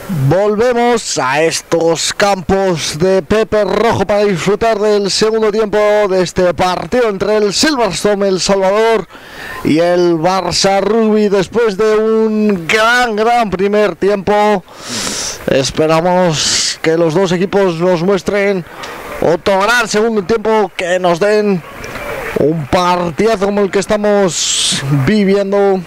Volvemos a estos campos de Pepe Rojo para disfrutar del segundo tiempo de este partido entre el Silverstone El Salvador y el Barça Rugby. Después de un gran, gran primer tiempo, esperamos que los dos equipos nos muestren otro gran segundo tiempo, que nos den un partidazo como el que estamos viviendo.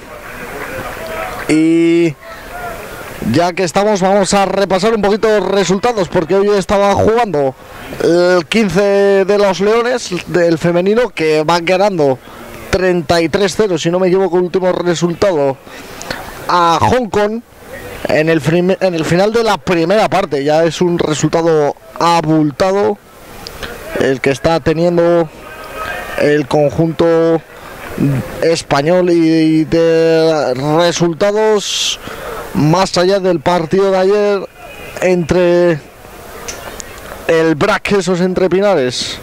Y ya que estamos, vamos a repasar un poquito los resultados, porque hoy estaba jugando el quince de los Leones del femenino, que van ganando treinta y tres cero, si no me equivoco, el último resultado, a Hong Kong en el, en el final de la primera parte. Ya es un resultado abultado el que está teniendo el conjunto español, y de resultados más allá del partido de ayer entre el B R A C, esos entre Pinares,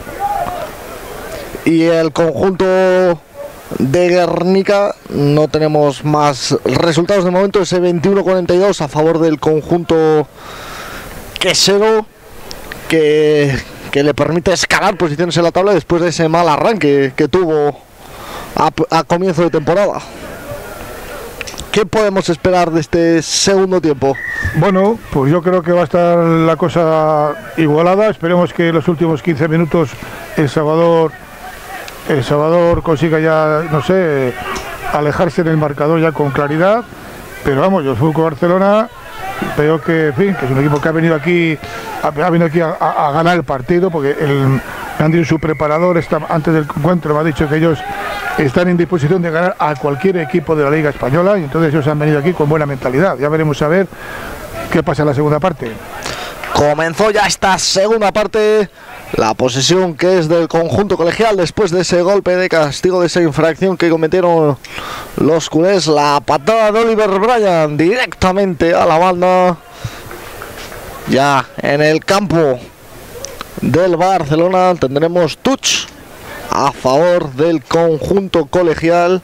y el conjunto de Guernica, no tenemos más resultados de momento. Ese veintiuno cuarenta y dos a favor del conjunto quesero, que, que le permite escalar posiciones en la tabla después de ese mal arranque que tuvo a, a comienzo de temporada. ¿Qué podemos esperar de este segundo tiempo?
Bueno, pues yo creo que va a estar la cosa igualada. Esperemos que en los últimos quince minutos El Salvador, El Salvador consiga ya, no sé, alejarse en el marcador ya con claridad. Pero vamos, yo soy con Barcelona, veo que, en fin, que es un equipo que ha venido aquí, ha, ha venido aquí a, a, a ganar el partido, porque el Andy, su preparador, está, antes del encuentro me ha dicho que ellos están en disposición de ganar a cualquier equipo de la Liga Española, y entonces ellos han venido aquí con buena mentalidad. Ya veremos a ver qué pasa en la segunda parte.
Comenzó ya esta segunda parte, la posesión que es del conjunto colegial después de ese golpe de castigo, de esa infracción que cometieron los culés. La patada de Oliver Bryan directamente a la banda, ya en el campo del Barcelona. Tendremos touch a favor del conjunto colegial,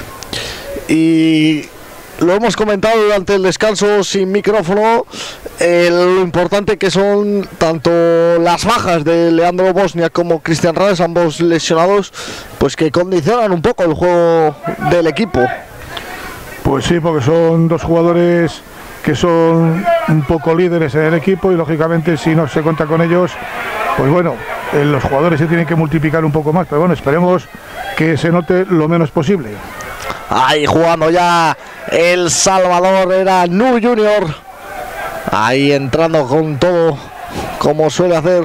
y lo hemos comentado durante el descanso sin micrófono, eh, lo importante que son tanto las bajas de Leandro Bosnia como Cristian Rades, ambos lesionados, pues que condicionan un poco el juego del equipo.
Pues sí, porque son dos jugadores que son un poco líderes en el equipo, y lógicamente si no se cuenta con ellos, pues bueno, eh, los jugadores se tienen que multiplicar un poco más. Pero bueno, esperemos que se note lo menos posible.
Ahí jugando ya El Salvador, era Nu Junior, ahí entrando con todo como suele hacer.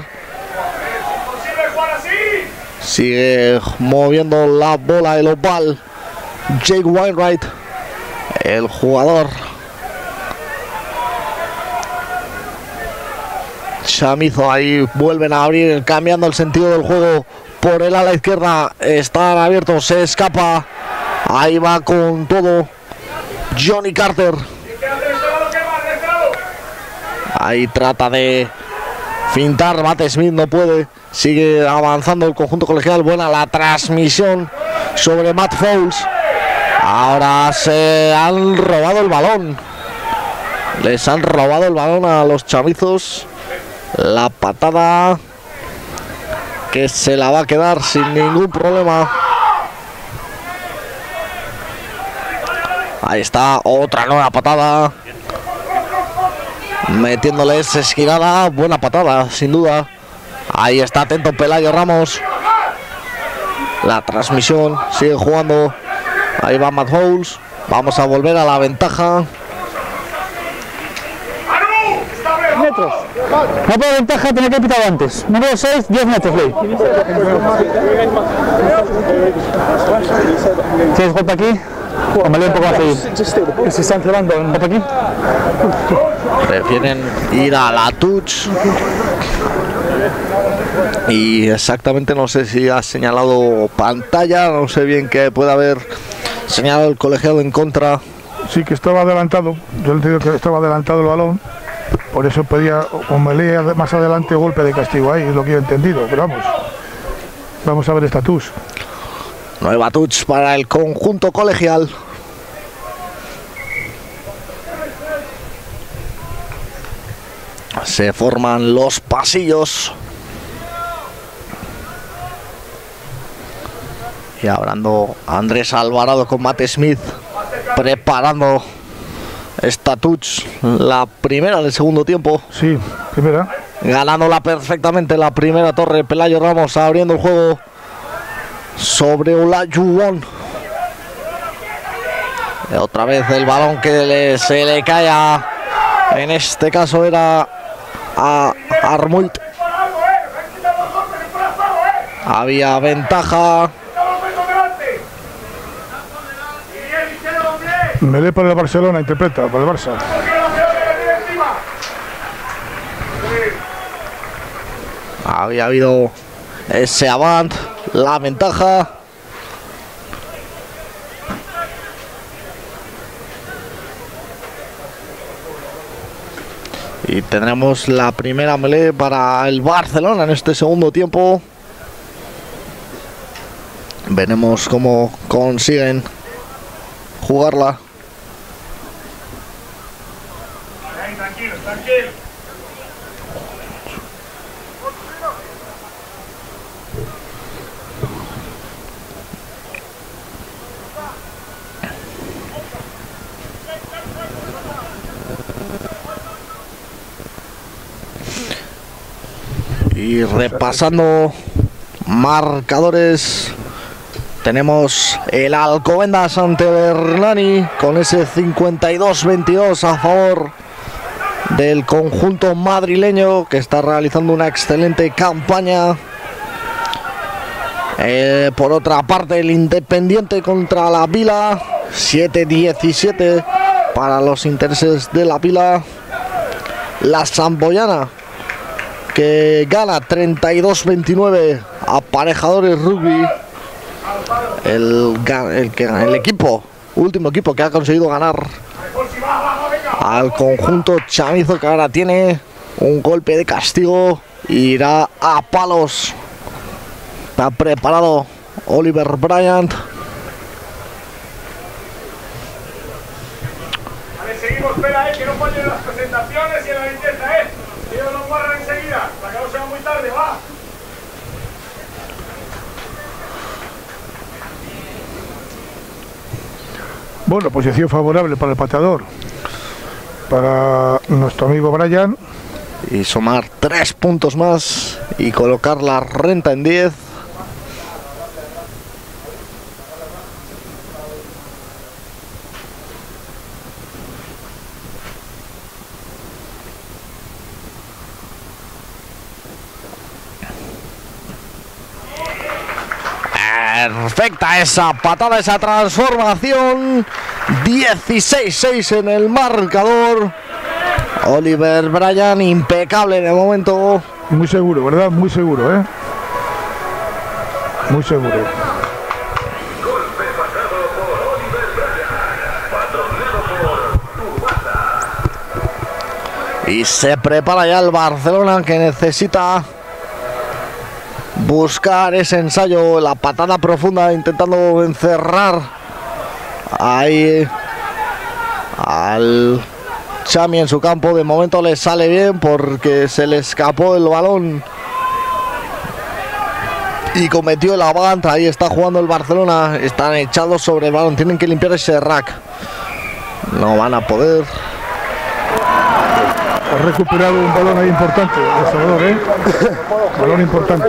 Sigue moviendo la bola el oval Jake Wainwright, el jugador chamizo. Ahí vuelven a abrir, cambiando el sentido del juego por el ala izquierda. Están abiertos, se escapa. Ahí va con todo Johnny Carter. Ahí trata de fintar Matt Smith, no puede. Sigue avanzando el conjunto colegial. Buena la transmisión sobre Matt Fowles. Ahora se han robado el balón. Les han robado el balón a los chamizos. La patada que se la va a quedar sin ningún problema. Ahí está, otra nueva patada, metiéndole esa esquinada. Buena patada, sin duda. Ahí está atento Pelayo Ramos. La transmisión, sigue jugando. Ahí va Matt Fowles. Vamos a volver a la ventaja.
Metros. No puede ventaja, tenía que haber pitado antes. Número seis, diez metros, Ley. ¿Tienes golpe aquí? O me leo un poco más ahí. Que se están cebando, un golpe aquí.
Prefieren ir a la touch. Y exactamente no sé si ha señalado pantalla, no sé bien qué puede haber señalado el colegiado en contra.
Sí, que estaba adelantado. Yo entiendo que estaba adelantado el balón. Por eso pedía, o me leía más adelante, golpe de castigo ahí, es lo que yo he entendido. Pero vamos, vamos a ver esta touch.
Nueva touch para el conjunto colegial. Se forman los pasillos. Y hablando Andrés Alvarado con Matt Smith, preparando esta touch, la primera del segundo tiempo.
Sí, primera.
Ganándola perfectamente la primera torre. Pelayo Ramos abriendo el juego sobre Olajuwon. Otra vez el balón que le, se le cae a, en este caso era a Armuit. Había ventaja.
Melé para el Barcelona, interpreta, para el Barça.
Había habido ese avant, la ventaja. Y tendremos la primera melee para el Barcelona en este segundo tiempo. Veremos cómo consiguen jugarla.
Tranquilo, tranquilo.
Y repasando marcadores, tenemos el Alcobendas ante Hernani con ese cincuenta y dos veintidós a favor del conjunto madrileño, que está realizando una excelente campaña. Eh, por otra parte, el Independiente contra la Vila, siete diecisiete para los intereses de la Vila. La Samboyana, que gana treinta y dos veintinueve a Aparejadores Rugby. El, el, el equipo, último equipo que ha conseguido ganar al conjunto chamizo, que ahora tiene un golpe de castigo e irá a palos. Está preparado Oliver Bryant.
Vale, seguimos, espera, eh, que no fallen las presentaciones y en la limpieza, eh. Ellos nos guardan enseguida, para que no sea muy tarde, va.
Bueno, posición favorable para el pateador, para nuestro amigo Brian.
Y sumar tres puntos más y colocar la renta en diez. Perfecta esa patada, esa transformación. dieciséis seis en el marcador. Oliver Bryan, impecable de momento.
Muy seguro, ¿verdad? Muy seguro, ¿eh? Muy seguro.
Y se prepara ya el Barcelona, que necesita buscar ese ensayo, la patada profunda, intentando encerrar ahí al Chami en su campo. De momento le sale bien porque se le escapó el balón y cometió el avant. Ahí está jugando el Barcelona, están echados sobre el balón, tienen que limpiar ese rack. No van a poder.
Ha recuperado un balón ahí importante, El Salvador, ¿eh? Balón importante.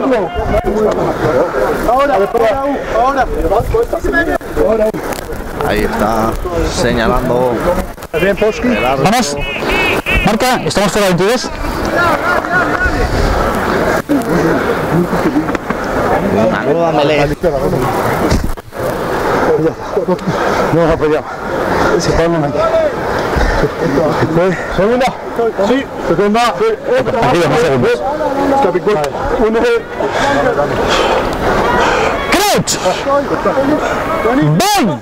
Ahora, ahora, ahora.
Ahí está señalando.
Vamos. Marca, estamos por la veintidós.
Una nueva melee.
No hemos apoyado. Se para un momento. ¿Segunda? Sí. ¿Segunda?
Aquí dos segundos.
Uno.
¡Crouch! ¡Bang!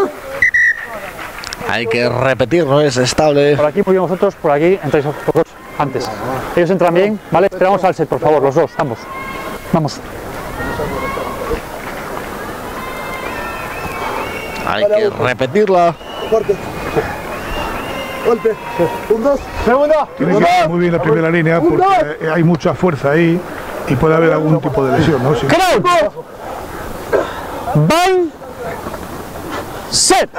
Hay que repetirlo, es estable.
Por aquí muy bien vosotros, por aquí entráis vosotros antes. Ellos entran bien, ¿vale? Esperamos al set, por favor, los dos, ambos. Vamos.
Hay que repetirla.
Golpe. Un, dos.
Segundo.
Tiene que ir muy bien la primera línea porque eh, hay mucha fuerza ahí y puede haber algún tipo de lesión, ¿no? Sí.
Crouch. Ball. Set.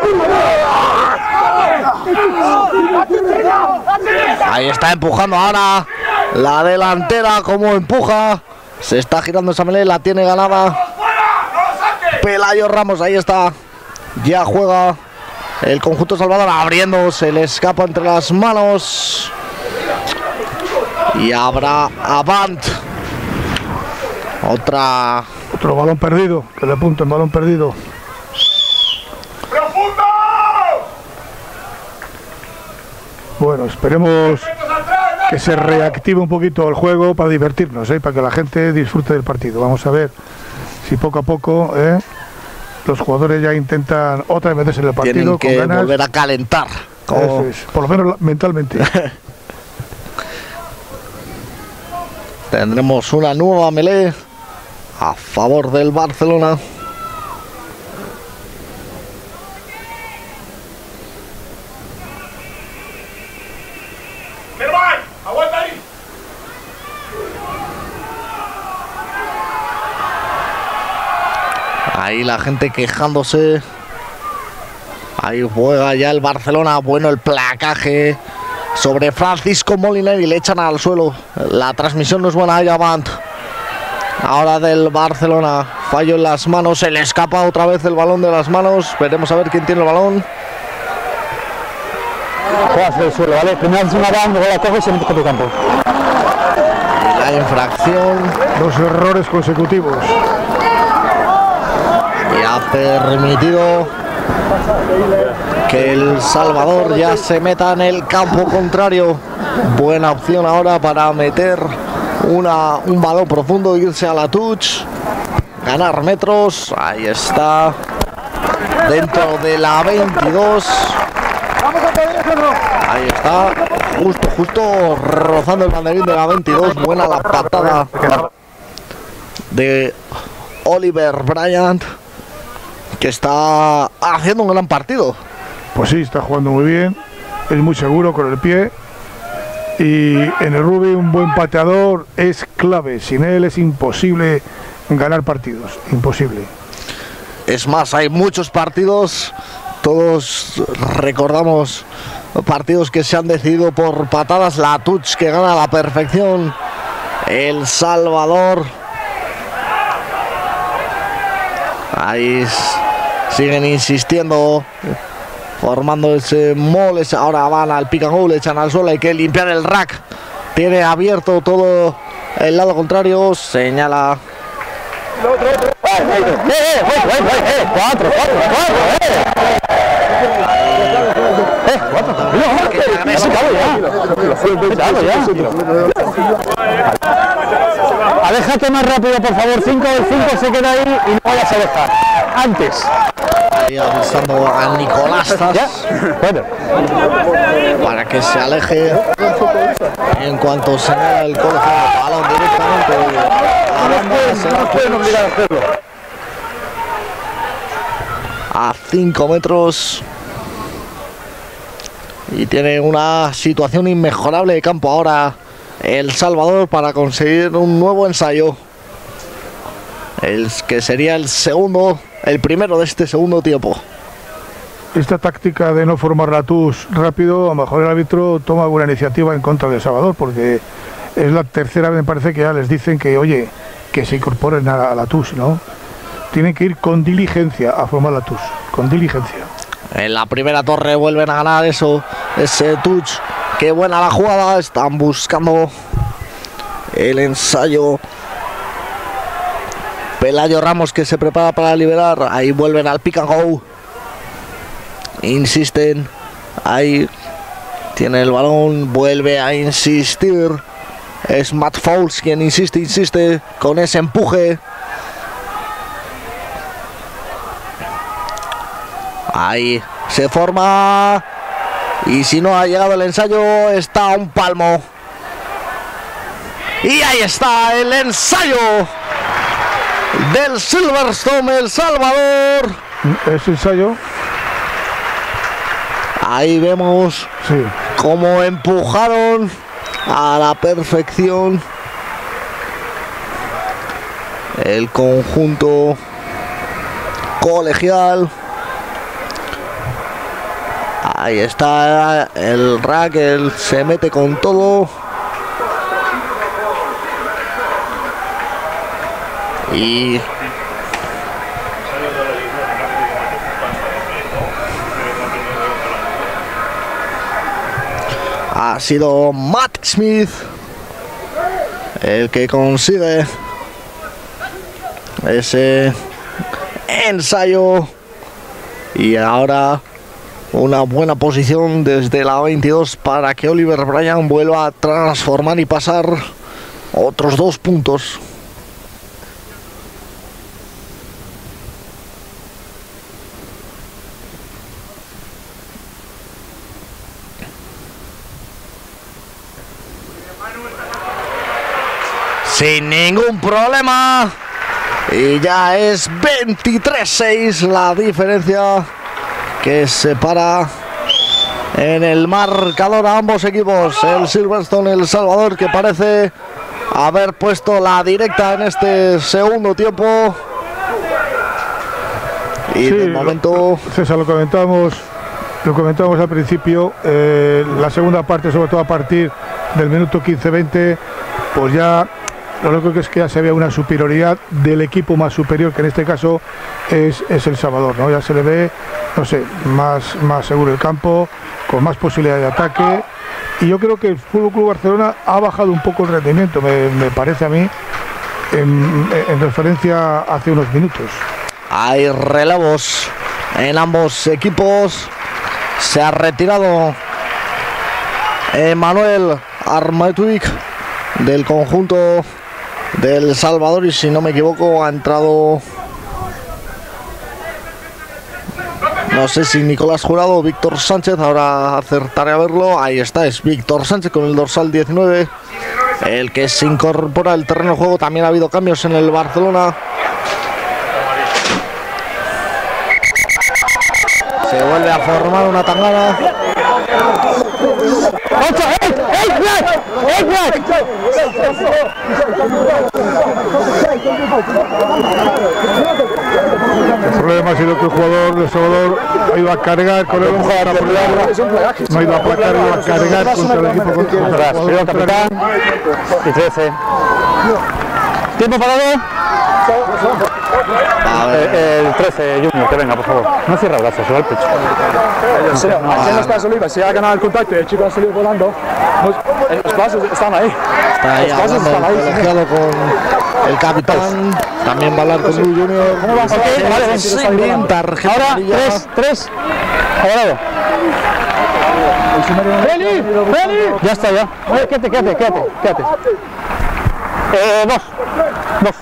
Ahí está empujando ahora la delantera, como empuja. Se está girando esa melee, la tiene ganada Pelayo Ramos, ahí está. Ya juega el conjunto Salvador, abriendo, se le escapa entre las manos. Y habrá Avant. Otra.
Otro balón perdido, que le apunta el balón perdido.
¡Profundo!
Bueno, esperemos que se reactive un poquito el juego para divertirnos, ¿eh? Para que la gente disfrute del partido. Vamos a ver si poco a poco ¿eh? los jugadores ya intentan otra vez meterse en el partido.
Tienen que
con ganas.
volver a calentar. Como...
Eso es, por lo menos mentalmente.
Tendremos una nueva melee a favor del Barcelona.
¡Germán! ¡Aguanta ahí!
Ahí la gente quejándose. Ahí juega ya el Barcelona. Bueno, el placaje sobre Francisco Molinari. Le echan al suelo. La transmisión no es buena. Ahí Avant. Ahora del Barcelona. Fallo en las manos. Se le escapa otra vez el balón de las manos. Veremos a ver quién tiene el balón.
Juegas el suelo, ¿vale? Primero haces una banda, luego la coges y metes con tu campo.
Y la infracción.
Dos errores consecutivos.
Y ha permitido que el Salvador ya se meta en el campo contrario. Buena opción ahora para meter una, un balón profundo, irse a la touch, ganar metros. Ahí está, dentro de la veintidós. Ahí está, justo, justo rozando el banderín de la veintidós. Buena la patada de Oliver Bryant, que está haciendo un gran partido.
Pues sí, está jugando muy bien, es muy seguro con el pie. Y en el rugby un buen pateador es clave. Sin él es imposible ganar partidos, imposible.
Es más, hay muchos partidos, todos recordamos partidos que se han decidido por patadas. La touch que gana a la perfección El Salvador. Ahí siguen insistiendo, formando ese mole. Ahora van al pick and go, le echan al suelo, hay que limpiar el rack. Tiene abierto todo el lado contrario, señala.
Aléjate más rápido, por favor. cinco del cinco se queda ahí y no vayas a dejar. Antes.
Ahí avisando a Nicolás
Bueno.
para que se aleje. En cuanto se vea el colegio del balón directamente.
No pueden obligar a hacerlo.
A cinco metros. Y tiene una situación inmejorable de campo ahora El Salvador para conseguir un nuevo ensayo. El que sería el segundo, el primero de este segundo tiempo.
Esta táctica de no formar la T U S rápido, a lo mejor el árbitro toma alguna iniciativa en contra de El Salvador, porque es la tercera vez, me parece, que ya les dicen que, oye, que se incorporen a la T U S, ¿no? Tienen que ir con diligencia a formar la T U S, con diligencia.
En la primera torre vuelven a ganar eso, ese touch. Qué buena la jugada, están buscando el ensayo. Pelayo Ramos, que se prepara para liberar. Ahí vuelven al pick and go. Insisten. Ahí tiene el balón, vuelve a insistir. Es Matt Fowles quien insiste, insiste con ese empuje. Ahí se forma. Y si no ha llegado el ensayo, está a un palmo. Y ahí está el ensayo del Silverstone, El Salvador.
¿Es ensayo?
Ahí vemos
Sí.
cómo empujaron a la perfección el conjunto colegial. Ahí está el Raquel, se mete con todo. Y ha sido Matt Smith el que consigue ese ensayo. Y ahora una buena posición desde la veintidós para que Oliver Bryan vuelva a transformar y pasar otros dos puntos. Sin ningún problema. Y ya es veintitrés seis la diferencia que separa en el marcador a ambos equipos. El Silverstone, El Salvador, que parece haber puesto la directa en este segundo tiempo. Y
Sí,
de momento...
César, lo comentamos, lo comentamos al principio, eh, la segunda parte, sobre todo a partir del minuto quince veinte, pues ya lo único que es que ya se había una superioridad del equipo más superior, que en este caso es, es El Salvador, ¿no? Ya se le ve, no sé, más, más seguro el campo, con más posibilidad de ataque, y yo creo que el Fútbol Club Barcelona ha bajado un poco el rendimiento, me, me parece a mí, en, en referencia a hace unos minutos.
Hay relevos en ambos equipos. Se ha retirado Emmanuel Armatuik del conjunto del Salvador, y si no me equivoco ha entrado, no sé si Nicolás Jurado o Víctor Sánchez, ahora acertaré a verlo. Ahí está, es Víctor Sánchez con el dorsal diecinueve el que se incorpora al terreno de juego. También ha habido cambios en el Barcelona. Se vuelve a formar una tangana.
El problema ha sido que el jugador de Salvador ha ido a cargar con el ojo, no ha ido a aplacar, ha ido a cargar contra el equipo contrario.
Primero capitán y trece. ¿Tiempo parado? Eh, el trece, Junior, que venga, por favor. No cierra brazos, se va al pecho.
No, aquí no está Oliva, si ha ganado el contacto y el chico ha salido volando, los, los pasos están ahí.
Está ahí
Los pasos
hablando
están ahí.
el colegiado con el capitán. También va a hablar con Luis Junior.
¿Cómo vas? Ok, vale,
Sí, bien, tarjeta
ahora,
amarilla.
tres, tres. Agarrado. ¡Feli! ¡Feli! Ya está, ya. Oye, quédate, quédate, quédate, quédate. Eh, dos. Dos.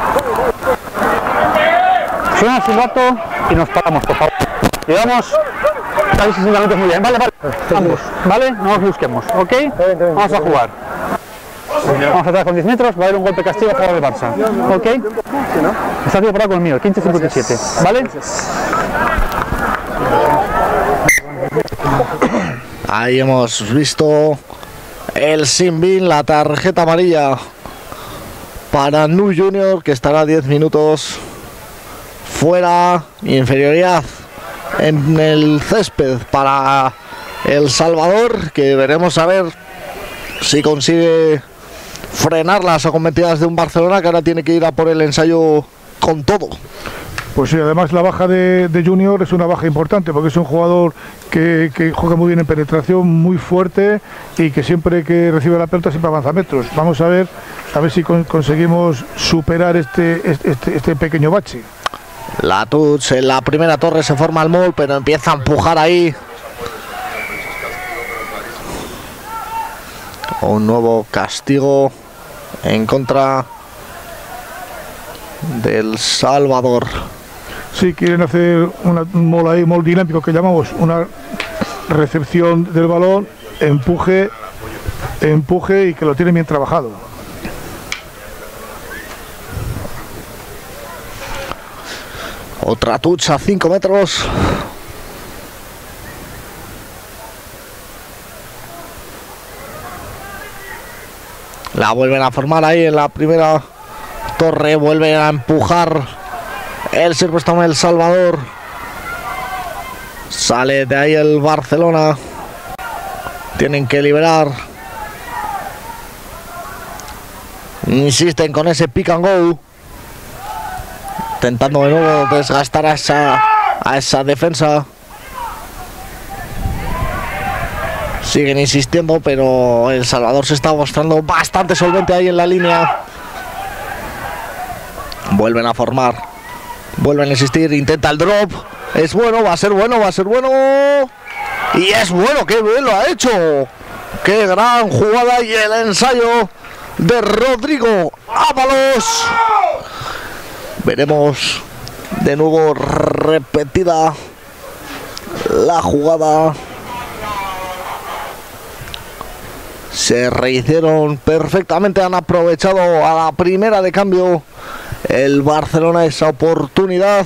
Suena el silbato y nos paramos, por favor. Llevamos casi sesenta minutos muy bien. Vale, vale. Ambos, ¿vale? No nos busquemos, ¿ok? Vamos a jugar. Vamos atrás con diez metros, va a haber un golpe castigo a favor del Barça. ¿Ok? Está tío por ahí con el mío, el quince cincuenta y siete. ¿Vale?
Ahí hemos visto el sin bin, la tarjeta amarilla para Nu Junior, que estará diez minutos fuera. Inferioridad en el césped para El Salvador, que veremos a ver si consigue frenar las acometidas de un Barcelona que ahora tiene que ir a por el ensayo con todo.
Pues sí, además la baja de, de Junior es una baja importante, porque es un jugador que, que juega muy bien en penetración, muy fuerte, y que siempre que recibe la pelota siempre avanza metros. Vamos a ver a ver si con, conseguimos superar este, este, este pequeño bache.
La touch en la primera torre, se forma el mol, pero empieza a empujar ahí. Un nuevo castigo en contra del Salvador.
Sí, quieren hacer una, un mol ahí, mol dinámico que llamamos, una recepción del balón, empuje, empuje y que lo tienen bien trabajado.
Otra touch a cinco metros. La vuelven a formar ahí en la primera torre. Vuelven a empujar el Silverstone El Salvador. Sale de ahí el Barcelona. Tienen que liberar. Insisten con ese pick and go. Intentando de nuevo desgastar a esa, a esa defensa. Siguen insistiendo, pero El Salvador se está mostrando bastante solvente ahí en la línea. Vuelven a formar. Vuelven a insistir. Intenta el drop. Es bueno, va a ser bueno, va a ser bueno. Y es bueno, qué bien lo ha hecho. Qué gran jugada y el ensayo de Rodrigo Ábalos. Veremos de nuevo repetida la jugada. Se rehicieron perfectamente, han aprovechado a la primera de cambio el Barcelona esa oportunidad.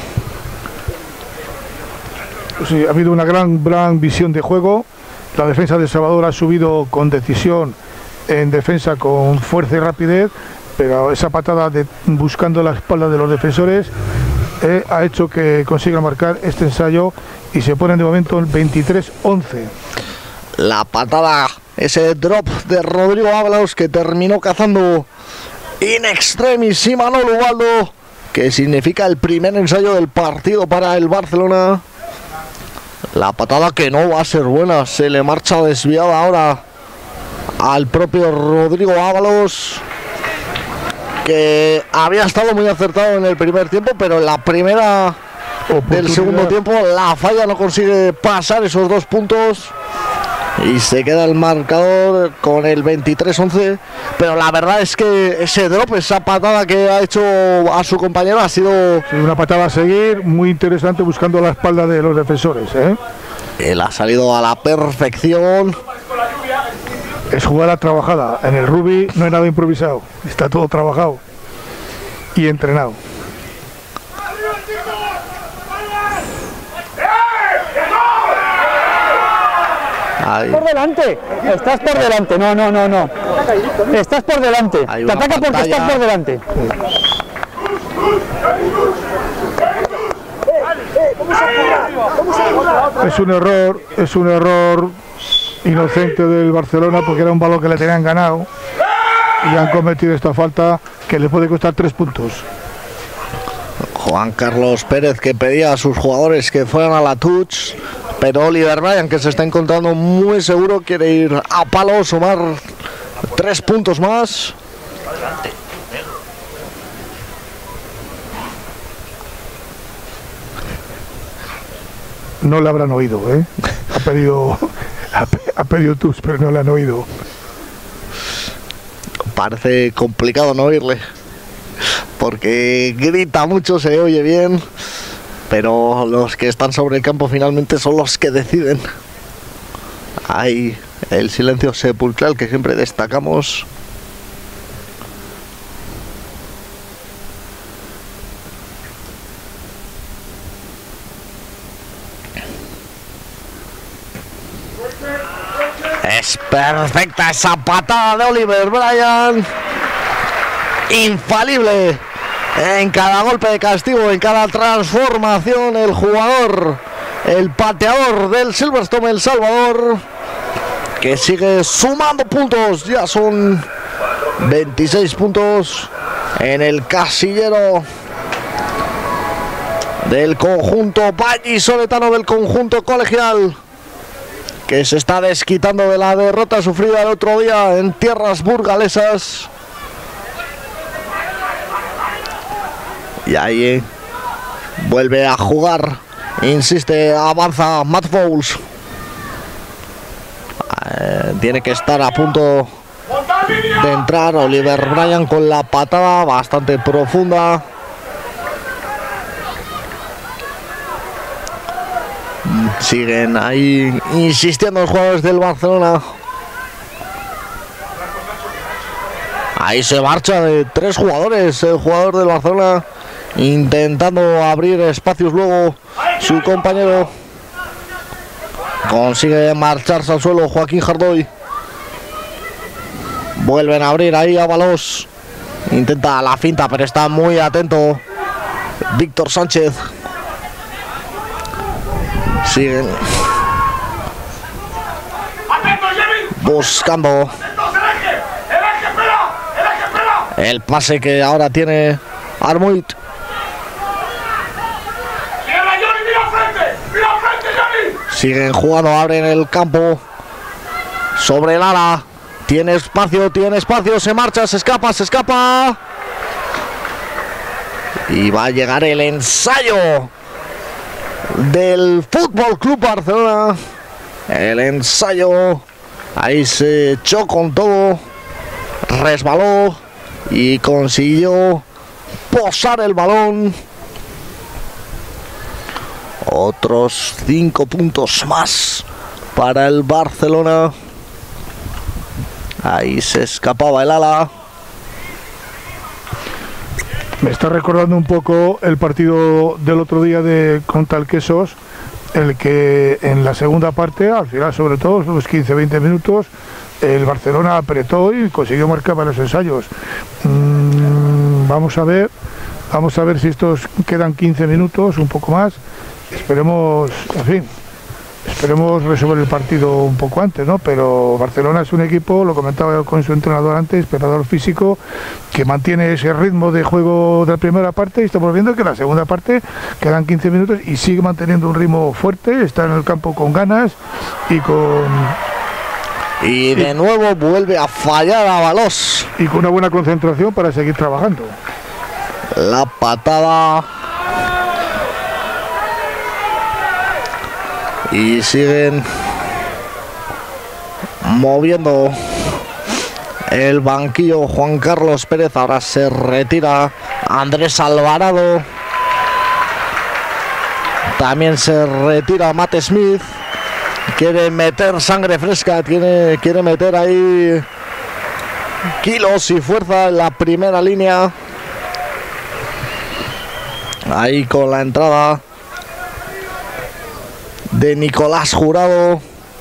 Sí, ha habido una gran, gran visión de juego. La defensa de El Salvador ha subido con decisión en defensa, con fuerza y rapidez, pero esa patada de, buscando la espalda de los defensores eh, ha hecho que consiga marcar este ensayo y se ponen de momento el veintitrés once.
La patada, ese drop de Rodrigo Ábalos que terminó cazando in extremis y Manolo Ubaldo, que significa el primer ensayo del partido para el Barcelona. La patada que no va a ser buena, se le marcha desviada ahora al propio Rodrigo Ábalos, que había estado muy acertado en el primer tiempo, pero en la primera del segundo tiempo la falla, no consigue pasar esos dos puntos y se queda el marcador con el veintitrés once. Pero la verdad es que ese drop, esa patada que ha hecho a su compañero ha sido
sí, una patada a seguir, muy interesante, buscando la espalda de los defensores, ¿eh?
Él ha salido a la perfección.
Es jugada trabajada. En el rugby no hay nada improvisado, está todo trabajado y entrenado.
Ahí. Por delante, estás por delante, no, no, no, no. Estás por delante. Te ataca porque estás por delante.
Es un error, es un error inocente del Barcelona, porque era un balón que le tenían ganado y han cometido esta falta que le puede costar tres puntos.
Juan Carlos Pérez, que pedía a sus jugadores que fueran a la touch, pero Oliver Bryan, que se está encontrando muy seguro, quiere ir a palo, sumar tres puntos más.
No le habrán oído, ¿eh? Ha pedido, ha, ha pedido touch, pero no le han oído.
Parece complicado no oírle, porque grita mucho, se oye bien, pero los que están sobre el campo finalmente son los que deciden. Hay el silencio sepulcral que siempre destacamos. Es perfecta esa patada de Oliver Bryan. Infalible en cada golpe de castigo, en cada transformación, el jugador, el pateador del Silverstone El Salvador, que sigue sumando puntos. Ya son veintiséis puntos en el casillero del conjunto vallisoletano, del conjunto colegial, que se está desquitando de la derrota sufrida el otro día en tierras burgalesas. Y ahí vuelve a jugar, insiste, avanza Matt Fowles. Eh, tiene que estar a punto de entrar Oliver Bryan con la patada bastante profunda. Siguen ahí insistiendo los jugadores del Barcelona. Ahí se marcha de tres jugadores el jugador del Barcelona, intentando abrir espacios. Luego su compañero consigue marcharse al suelo, Joaquín Jardoy. Vuelven a abrir ahí a Balos. Intenta la finta, pero está muy atento Víctor Sánchez. Siguen buscando el pase que ahora tiene Armuit. Siguen jugando, abren el campo sobre el ala. Tiene espacio, tiene espacio, se marcha, se escapa, se escapa. Y va a llegar el ensayo del Fútbol Club Barcelona. El ensayo. Ahí se echó con todo. Resbaló y consiguió posar el balón. Otros cinco puntos más para el Barcelona. Ahí se escapaba el ala.
Me está recordando un poco el partido del otro día de contra el Quesos, el que en la segunda parte, al final sobre todo, los quince veinte minutos, el Barcelona apretó y consiguió marcar para los ensayos. Mm, vamos a ver, vamos a ver si estos quedan quince minutos, un poco más. Esperemos, en fin, esperemos resolver el partido un poco antes, ¿no? Pero Barcelona es un equipo, lo comentaba yo con su entrenador antes, preparador físico, que mantiene ese ritmo de juego de la primera parte, y estamos viendo que en la segunda parte quedan quince minutos y sigue manteniendo un ritmo fuerte, está en el campo con ganas y con...
Y de nuevo vuelve a fallar a Balos.
Y con una buena concentración para seguir trabajando.
La patada. Y siguen moviendo el banquillo. Juan Carlos Pérez, ahora se retira Andrés Alvarado. También se retira Matt Smith. Quiere meter sangre fresca, tiene, quiere meter ahí kilos y fuerza en la primera línea. Ahí con la entrada de Nicolás Jurado.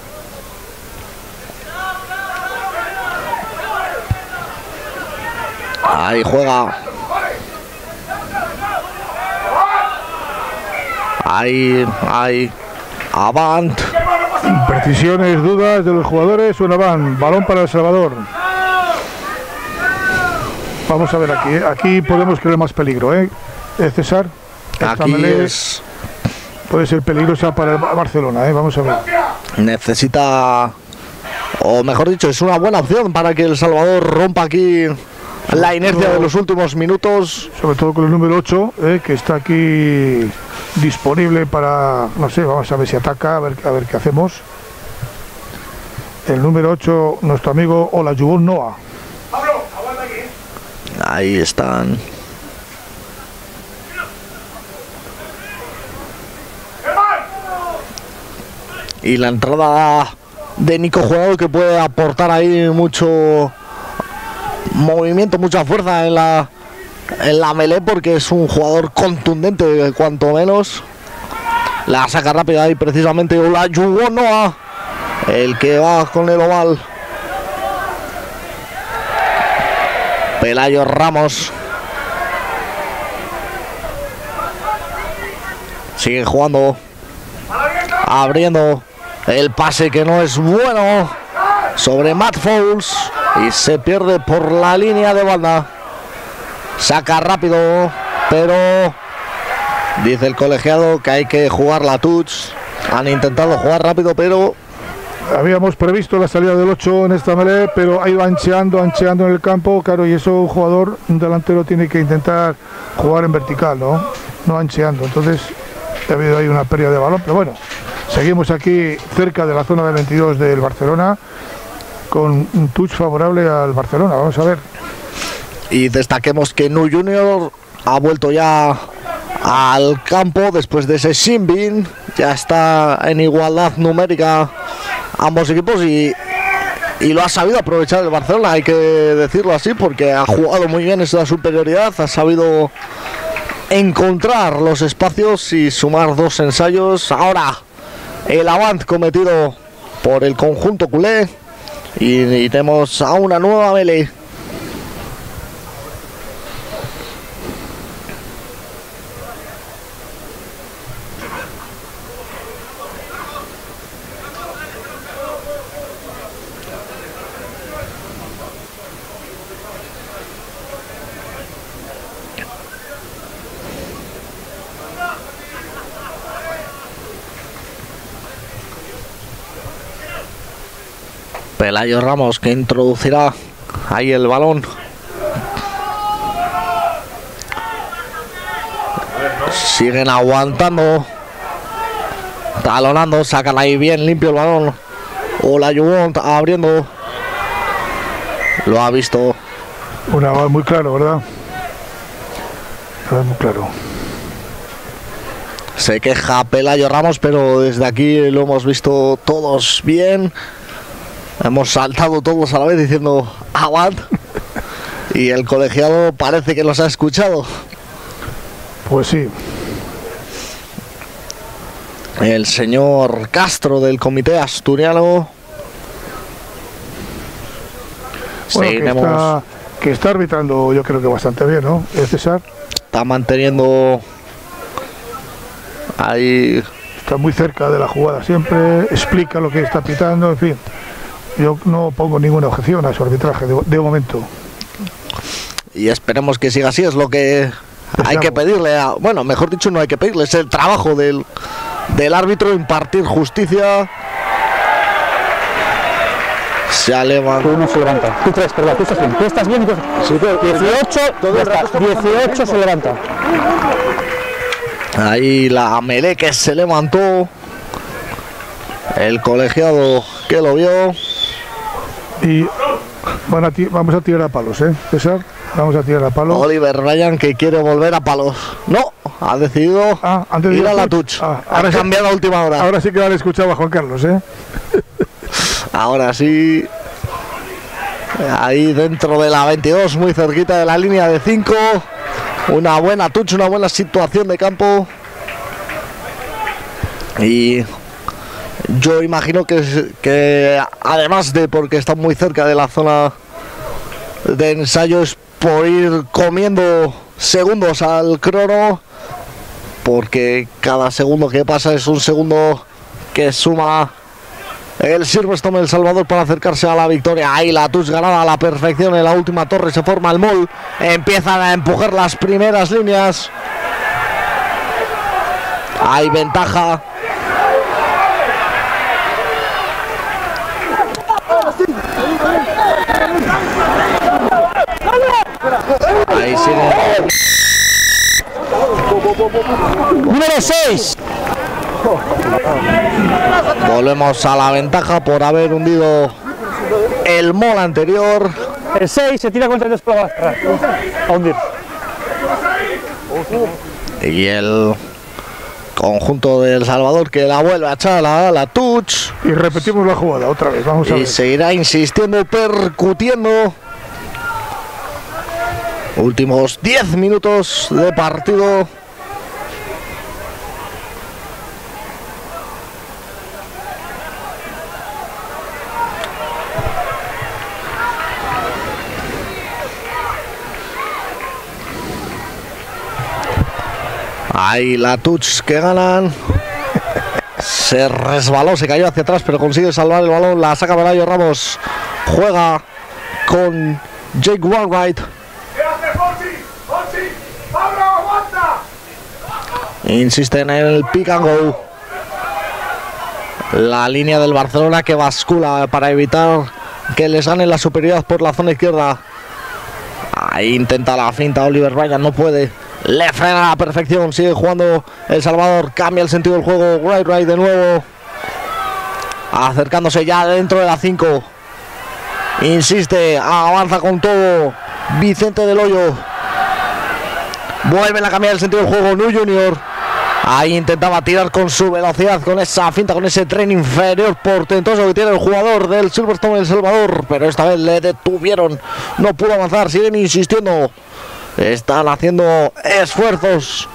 Ahí juega. Ahí, ahí. Avant.
Precisiones, dudas de los jugadores. Una van. Balón para El Salvador. Vamos a ver aquí. ¿eh? Aquí podemos creer más peligro, ¿eh? César.
Aquí es...
puede ser peligrosa para el Barcelona, ¿eh? Vamos a ver.
Necesita, o mejor dicho, es una buena opción para que El Salvador rompa aquí la inercia de los últimos minutos.
Sobre todo con el número ocho, ¿eh? Que está aquí disponible para, no sé, vamos a ver si ataca, a ver, a ver qué hacemos. El número ocho, nuestro amigo Olajuwon Noah.
Ahí están. Y la entrada de Nico Jurado, que puede aportar ahí mucho movimiento, mucha fuerza en la en la melee, porque es un jugador contundente, cuanto menos. La saca rápida ahí precisamente Olajuwon Noah, el que va con el oval. Pelayo Ramos. Sigue jugando. Abriendo. El pase que no es bueno sobre Matt Fouls y se pierde por la línea de banda. Saca rápido, pero dice el colegiado que hay que jugar la touch. Han intentado jugar rápido, pero
habíamos previsto la salida del ocho en esta melee, pero ha ido ancheando, ancheando en el campo, claro, y eso un jugador, un delantero tiene que intentar jugar en vertical, ¿no? No ancheando. Entonces ha habido ahí una pérdida de balón, pero bueno. Seguimos aquí cerca de la zona de veintidós del Barcelona con un touch favorable al Barcelona. Vamos a ver.
Y destaquemos que Nu Junior ha vuelto ya al campo después de ese sin-bin. Ya está en igualdad numérica ambos equipos y, y lo ha sabido aprovechar el Barcelona, hay que decirlo así, porque ha jugado muy bien esa superioridad, ha sabido encontrar los espacios y sumar dos ensayos. Ahora el avant cometido por el conjunto culé, Y, y tenemos a una nueva melee. Pelayo Ramos, que introducirá ahí el balón. Siguen aguantando, talonando, sacan ahí bien limpio el balón. Olajuwon abriendo, lo ha visto.
Una muy claro, ¿verdad? Muy claro.
Se queja Pelayo Ramos, pero desde aquí lo hemos visto todos bien. Hemos saltado todos a la vez diciendo aguant. Y el colegiado parece que los ha escuchado.
Pues sí.
El señor Castro del comité asturiano.
Bueno, que
Seguiremos.
está, que está arbitrando, yo creo que bastante bien, ¿no? ¿El César?
Está manteniendo ahí.
Está muy cerca de la jugada siempre, explica lo que está pitando, en fin. Yo no pongo ninguna objeción a su arbitraje de, de momento.
Y esperemos que siga así, es lo que
Deseamos.
hay que pedirle a, bueno, mejor dicho, no hay que pedirle, es el trabajo del, del árbitro, impartir justicia. Se ha levantado.
Uno se levanta. Tú tres, perdón, tú estás bien. Tú estás bien. Tú... Sí, dieciocho, ya está. dieciocho se levanta.
Ahí la melee que se levantó. El colegiado que lo vio.
Y van a vamos a tirar a palos, ¿eh, César? Vamos a tirar a palos.
Oliver Ryan, que quiere volver a palos. No, ha decidido
ah, antes de
ir a la
touch.
touch.
Ah,
ha cambiado a última hora.
Ahora sí que lo han escuchado a Juan Carlos, ¿eh?
Ahora sí. Ahí dentro de la veintidós, muy cerquita de la línea de cinco. Una buena touch, una buena situación de campo. Y yo imagino que, que además de porque está muy cerca de la zona de ensayo, es por ir comiendo segundos al crono, porque cada segundo que pasa es un segundo que suma el Silverstone El Salvador para acercarse a la victoria. Ahí la touch ganada a la perfección en la última torre, se forma el mall, empiezan a empujar las primeras líneas. Hay ventaja. Ahí sigue.
Número seis.
Volvemos a la ventaja por haber hundido el mol anterior.
El seis se tira contra el desplazado. A hundir.
Y el conjunto de El Salvador que la vuelve a echar a la touch.
Y repetimos la jugada otra vez, vamos a
Y
ver.
seguirá insistiendo, percutiendo. Últimos diez minutos de partido. Ahí la touch que ganan. Se resbaló, se cayó hacia atrás, pero consigue salvar el balón. La saca Pelayo Ramos. Juega con Jake Wainwright. Insisten en el pick and go. La línea del Barcelona que bascula para evitar que les gane la superioridad por la zona izquierda. Ahí intenta la finta Oliver Ryan, no puede. Le frena a la perfección, sigue jugando El Salvador, cambia el sentido del juego. Wainwright de nuevo, acercándose ya dentro de la cinco. Insiste, avanza con todo Vicente del Hoyo. Vuelven a cambiar el sentido del juego Nu Junior. Ahí intentaba tirar con su velocidad, con esa finta, con ese tren inferior portentoso que tiene el jugador del Silverstone El Salvador, pero esta vez le detuvieron, no pudo avanzar, siguen insistiendo, están haciendo esfuerzos,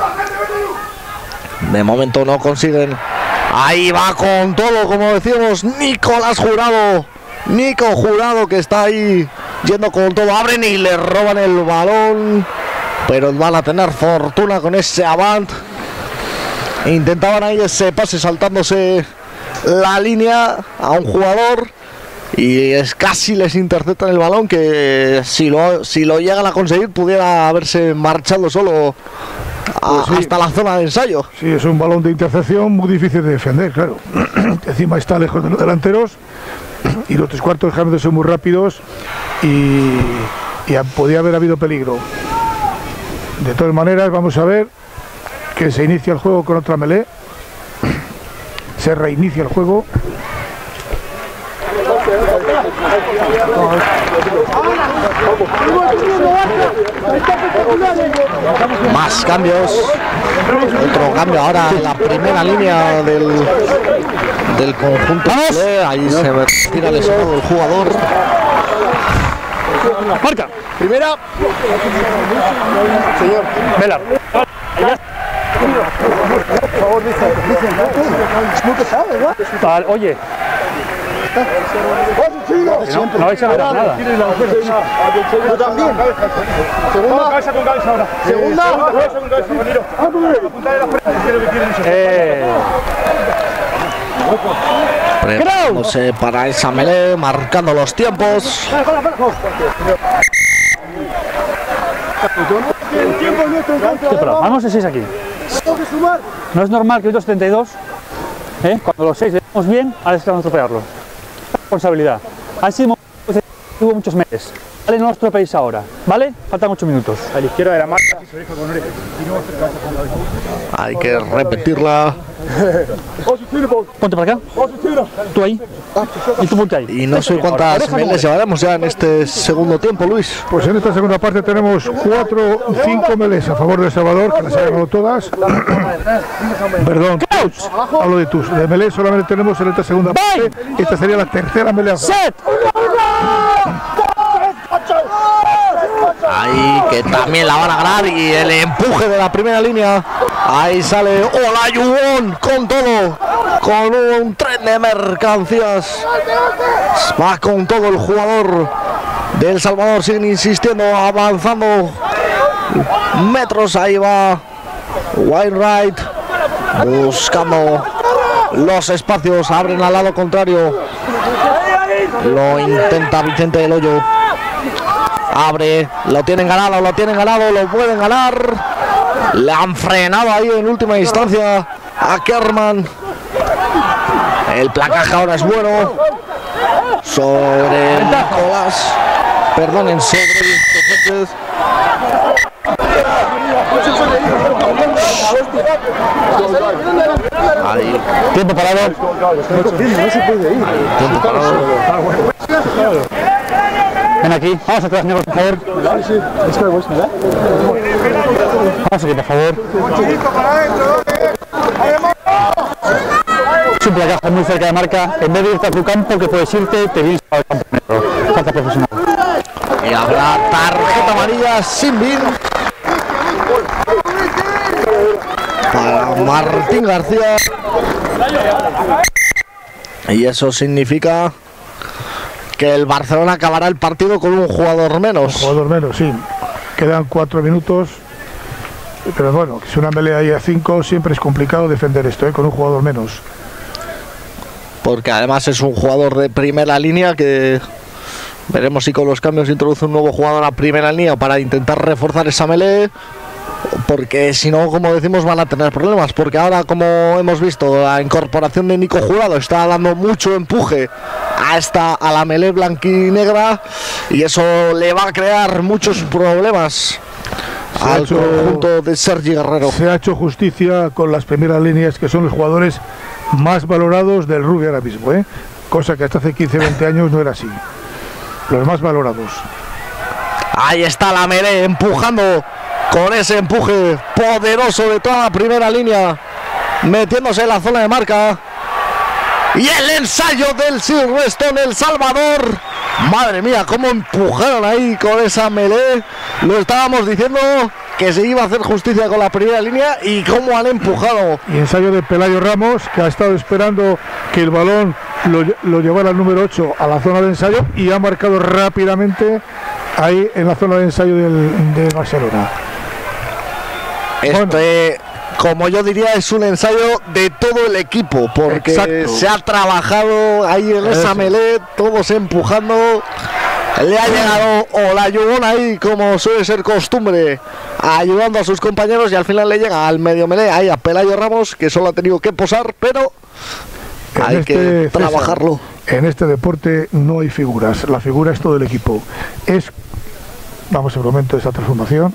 de momento no consiguen. Ahí va con todo, como decíamos, Nicolás Jurado, Nico Jurado, que está ahí yendo con todo. Abren y le roban el balón, pero van a tener fortuna con ese avant. Intentaban ahí ese pase saltándose la línea a un jugador y es casi les interceptan el balón, que si lo, si lo llegan a conseguir pudiera haberse marchado solo a,
pues sí,
hasta la zona de ensayo.
Sí, es un balón de intercepción muy difícil de defender, claro. Encima está lejos de los delanteros y los tres cuartos generalmente son muy rápidos y, y podía haber habido peligro. De todas maneras, vamos a ver que se inicia el juego con otra melee. Se reinicia el juego.
Más cambios. Otro cambio ahora en la primera línea del, del conjunto. Ahí se tira lesionado el jugador.
Marca.
Primera. Señor.
Vela.
Por favor, dice, dice, es muy pesado, ¿verdad?
Vale, oye. No, no vais a ver nada.
Yo también. Segunda.
Cabeza con cabeza ahora.
Segunda.
Cabeza con cabeza, Ramiro. Apunta de la frente, si es lo que quieren eso.
Eh.
Preparándose para esa melee, marcando los tiempos.
¿Qué pro? Vamos de seis aquí. No es normal que minuto setenta y dos, ¿eh? Cuando los seis le damos bien, ahora es que vamos a estropearlos. Responsabilidad. Han sido hubo muchos meses. Vale, no los estropeéis ahora, ¿vale? Faltan ocho minutos.
A la izquierda de la marca, se deja con oreja.
Hay que repetirla.
Ponte para acá. Tú ahí. Y tú ponte ahí.
Y no sé cuántas melees llevaremos ya en este segundo tiempo, Luis.
Pues en esta segunda parte tenemos cuatro, cinco melees a favor de El Salvador, que las han ganado todas. Perdón, hablo de tus. De melees solamente tenemos en esta segunda parte. Esta sería la tercera melea.
¡Set!
Ahí que también la van a ganar y el empuje de la primera línea. Ahí sale Olajuwon con todo, con un tren de mercancías. Va con todo el jugador de El Salvador, siguen insistiendo, avanzando metros. Ahí va Wainwright buscando los espacios, abren al lado contrario. Lo intenta Vicente del Hoyo. Abre, lo tienen ganado, lo tienen ganado, lo pueden ganar. Le han frenado ahí en última instancia a Kerman. El placaje ahora es bueno. Sobre Nicolás. Perdonen, sobre Vicente. Ahí.
Tiempo parado.
Tiempo parado.
Ven aquí. Vamos atrás, negros, por favor. Vamos aquí, por favor. Es un placaje muy cerca de marca. En vez de irte a tu campo, que puedes irte, te vienes al campo negro. Falta profesional.
Y habrá tarjeta amarilla sin bin para Martín García. Y eso significa que el Barcelona acabará el partido con un jugador menos.
Un jugador menos, sí. Quedan cuatro minutos. Pero bueno, si una melea ahí a cinco, siempre es complicado defender esto, ¿eh? Con un jugador menos.
Porque además es un jugador de primera línea que veremos si con los cambios introduce un nuevo jugador a primera línea para intentar reforzar esa melee. Porque si no, como decimos, van a tener problemas. Porque ahora, como hemos visto, la incorporación de Nico Jurado está dando mucho empuje a esta a la melee blanquinegra y eso le va a crear muchos problemas
Se
al
hecho,
conjunto de Sergi Guerrero.
Se ha hecho justicia con las primeras líneas, que son los jugadores más valorados del rugby ahora mismo, ¿eh? Cosa que hasta hace quince veinte años no era así. Los más valorados.
Ahí está la melee empujando con ese empuje poderoso de toda la primera línea, metiéndose en la zona de marca. Y el ensayo del Silverstone El Salvador. Madre mía, cómo empujaron ahí con esa melee. Lo estábamos diciendo que se iba a hacer justicia con la primera línea y cómo han empujado.
Y ensayo de Pelayo Ramos, que ha estado esperando que el balón lo, lo llevara al número ocho a la zona de ensayo y ha marcado rápidamente ahí en la zona de ensayo del, de Barcelona.
Este, bueno, como yo diría, es un ensayo de todo el equipo, porque exacto, se ha trabajado ahí en esa melee, todos empujando. Le ha llegado Olajuwon ahí, como suele ser costumbre, ayudando a sus compañeros, y al final le llega al medio melee ahí a Pelayo Ramos, que solo ha tenido que posar, pero en hay este, que trabajarlo.
César, en este deporte no hay figuras, la figura es todo el equipo. Es, vamos a un momento esa transformación.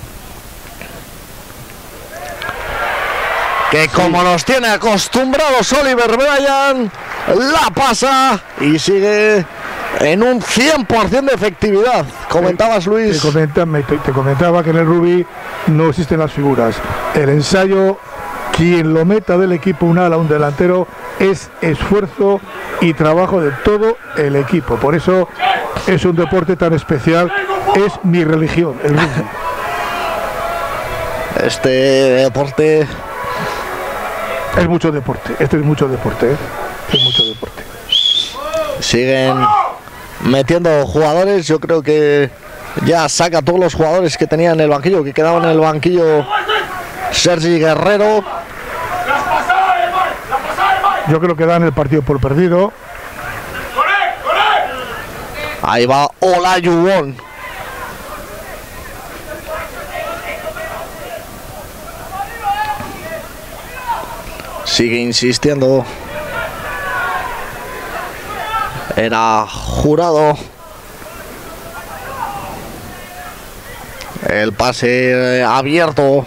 Que como sí, nos tiene acostumbrados Oliver Bryan, la pasa y sigue en un cien por ciento de efectividad. Comentabas, Luis.
Te comentaba, te, te comentaba que en el rugby no existen las figuras. El ensayo, quien lo meta del equipo, un ala, un delantero, es esfuerzo y trabajo de todo el equipo. Por eso es un deporte tan especial. Es mi religión, el rugby.
Este deporte...
Es mucho deporte, este es mucho deporte, ¿eh? Es mucho deporte.
Siguen metiendo jugadores, yo creo que ya saca todos los jugadores que tenía en el banquillo, que quedaban en el banquillo Sergi Guerrero.
Yo creo que dan el partido por perdido.
Ahí va Olajuwon. Sigue insistiendo. Era Jurado. El pase abierto.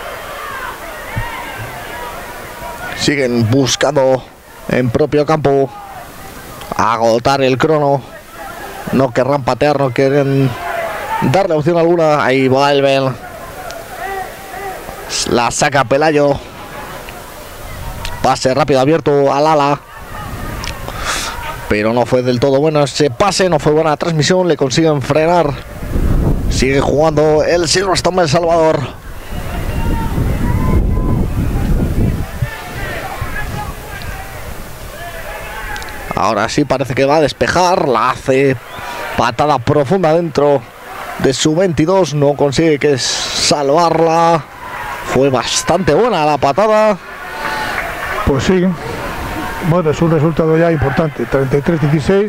Siguen buscando en propio campo agotar el crono. No querrán patear, no quieren darle opción alguna. Ahí vuelven. La saca Pelayo. Pase rápido abierto al ala. Pero no fue del todo bueno ese pase, no fue buena transmisión, le consiguen frenar. Sigue jugando el Silverstone El Salvador. Ahora sí parece que va a despejar, la hace patada profunda dentro de su veintidós, no consigue que salvarla. Fue bastante buena la patada.
Pues sí, bueno, es un resultado ya importante, treinta y tres dieciséis.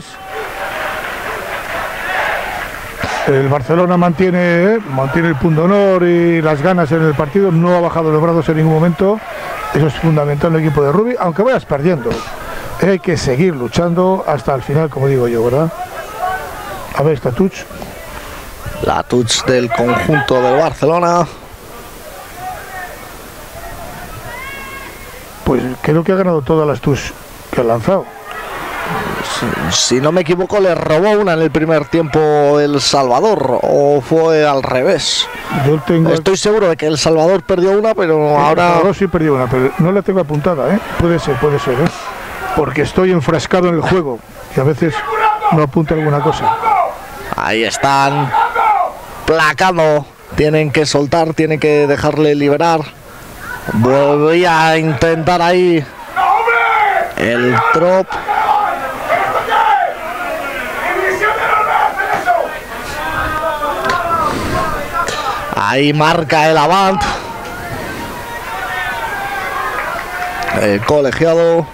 El Barcelona mantiene, eh, mantiene el punto honor y las ganas en el partido, no ha bajado los brazos en ningún momento. Eso es fundamental en el equipo de rugby, aunque vayas perdiendo. Hay que seguir luchando hasta el final, como digo yo, ¿verdad? A ver esta touch.
La touch del conjunto del Barcelona.
Pues creo que ha ganado todas las touch que ha lanzado.
Si, si no me equivoco, le robó una en el primer tiempo El Salvador, o fue al revés.
Yo tengo...
Estoy seguro de que El Salvador perdió una, pero
el
ahora...
El Salvador sí perdió una, pero no la tengo apuntada, ¿eh? Puede ser, puede ser, ¿eh? Porque estoy enfrascado en el juego y a veces no apunta alguna cosa.
Ahí están placando. Tienen que soltar, tienen que dejarle liberar. Voy a intentar ahí el drop. Ahí marca el avant. El colegiado.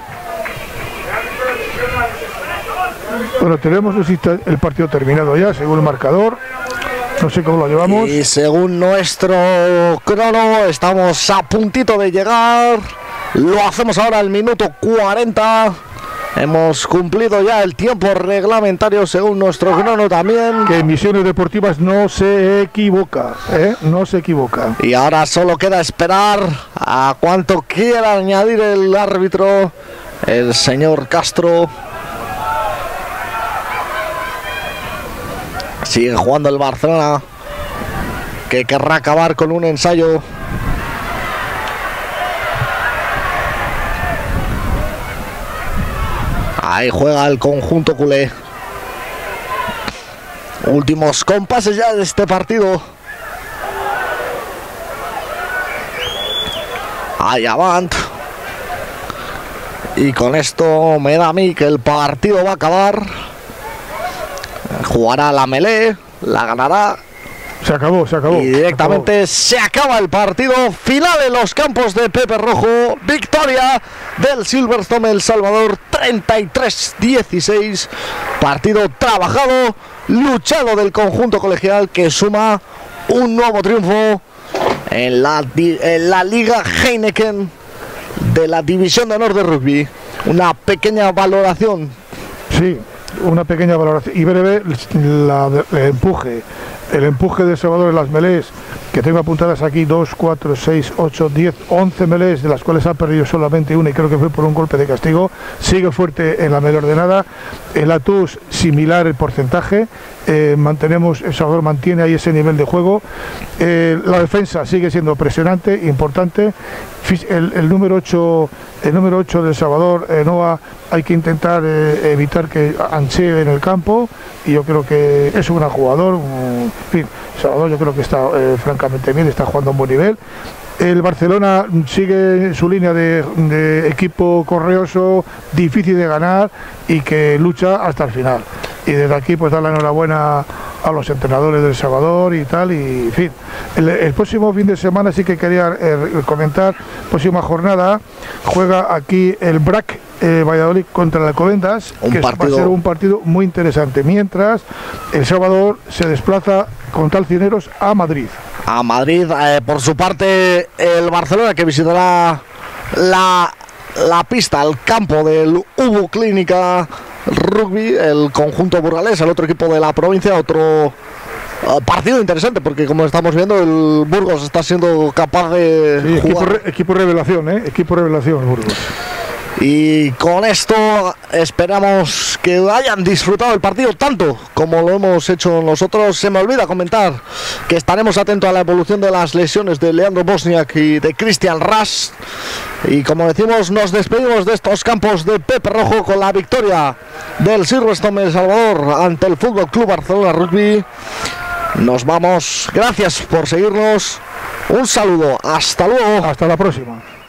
Bueno, tenemos el partido terminado ya, según el marcador. No sé cómo lo llevamos.
Y según nuestro crono, estamos a puntito de llegar. Lo hacemos ahora al minuto cuarenta. Hemos cumplido ya el tiempo reglamentario según nuestro crono también.
Que Misiones Deportivas no se equivoca, ¿eh? No se equivoca.
Y ahora solo queda esperar a cuánto quiera añadir el árbitro, el señor Castro. Sigue jugando el Barcelona, que querrá acabar con un ensayo. Ahí juega el conjunto culé. Últimos compases ya de este partido. Ahí avant. Y con esto me da a mí que el partido va a acabar. Jugará la melee, la ganará.
Se acabó, se acabó.
Y directamente se, se acaba el partido. Final en los campos de Pepe Rojo. Victoria del Silverstone El Salvador, treinta y tres dieciséis. Partido trabajado, luchado del conjunto colegial que suma un nuevo triunfo en la, en la Liga Heineken de la División de Honor de Rugby. Una pequeña valoración.
Sí, una pequeña valoración. Y breve, la, el empuje. El empuje de Salvador en las melés, que tengo apuntadas aquí, dos, cuatro, seis, ocho, diez, once melés, de las cuales ha perdido solamente una y creo que fue por un golpe de castigo. Sigue fuerte en la melé ordenada. En la T U S, similar el porcentaje. Eh, mantenemos, El Salvador mantiene ahí ese nivel de juego. Eh, la defensa sigue siendo presionante, importante. El, el número ocho el número ocho de El Salvador, eh, Noah, hay que intentar eh, evitar que anchee en el campo, y yo creo que es un gran jugador. En fin, El Salvador yo creo que está eh, francamente bien, está jugando a un buen nivel. El Barcelona sigue su línea de, de equipo correoso, difícil de ganar y que lucha hasta el final. Y desde aquí pues dar la enhorabuena a los entrenadores del Salvador y tal, y en fin. El, el próximo fin de semana sí que quería eh, comentar, próxima jornada, juega aquí el B R A C eh, Valladolid contra el Alcobendas,
un
que
partido...
va a ser un partido muy interesante, mientras El Salvador se desplaza con Talcineros a Madrid.
A Madrid, eh, por su parte, el Barcelona, que visitará la, la pista, el campo del Ubu Clínica Rugby, el conjunto burgalés, el otro equipo de la provincia, otro uh, partido interesante, porque como estamos viendo, el Burgos está siendo capaz de
sí, equipo,
jugar.
Re, equipo revelación, ¿eh? Equipo revelación, Burgos.
Y con esto esperamos que hayan disfrutado el partido tanto como lo hemos hecho nosotros. Se me olvida comentar que estaremos atentos a la evolución de las lesiones de Leandro Bosniak y de Cristian Ras. Y como decimos, nos despedimos de estos campos de Pepe Rojo con la victoria del Silverstone El Salvador ante el Fútbol Club Barcelona Rugby. Nos vamos, gracias por seguirnos, un saludo, hasta luego.
Hasta la próxima.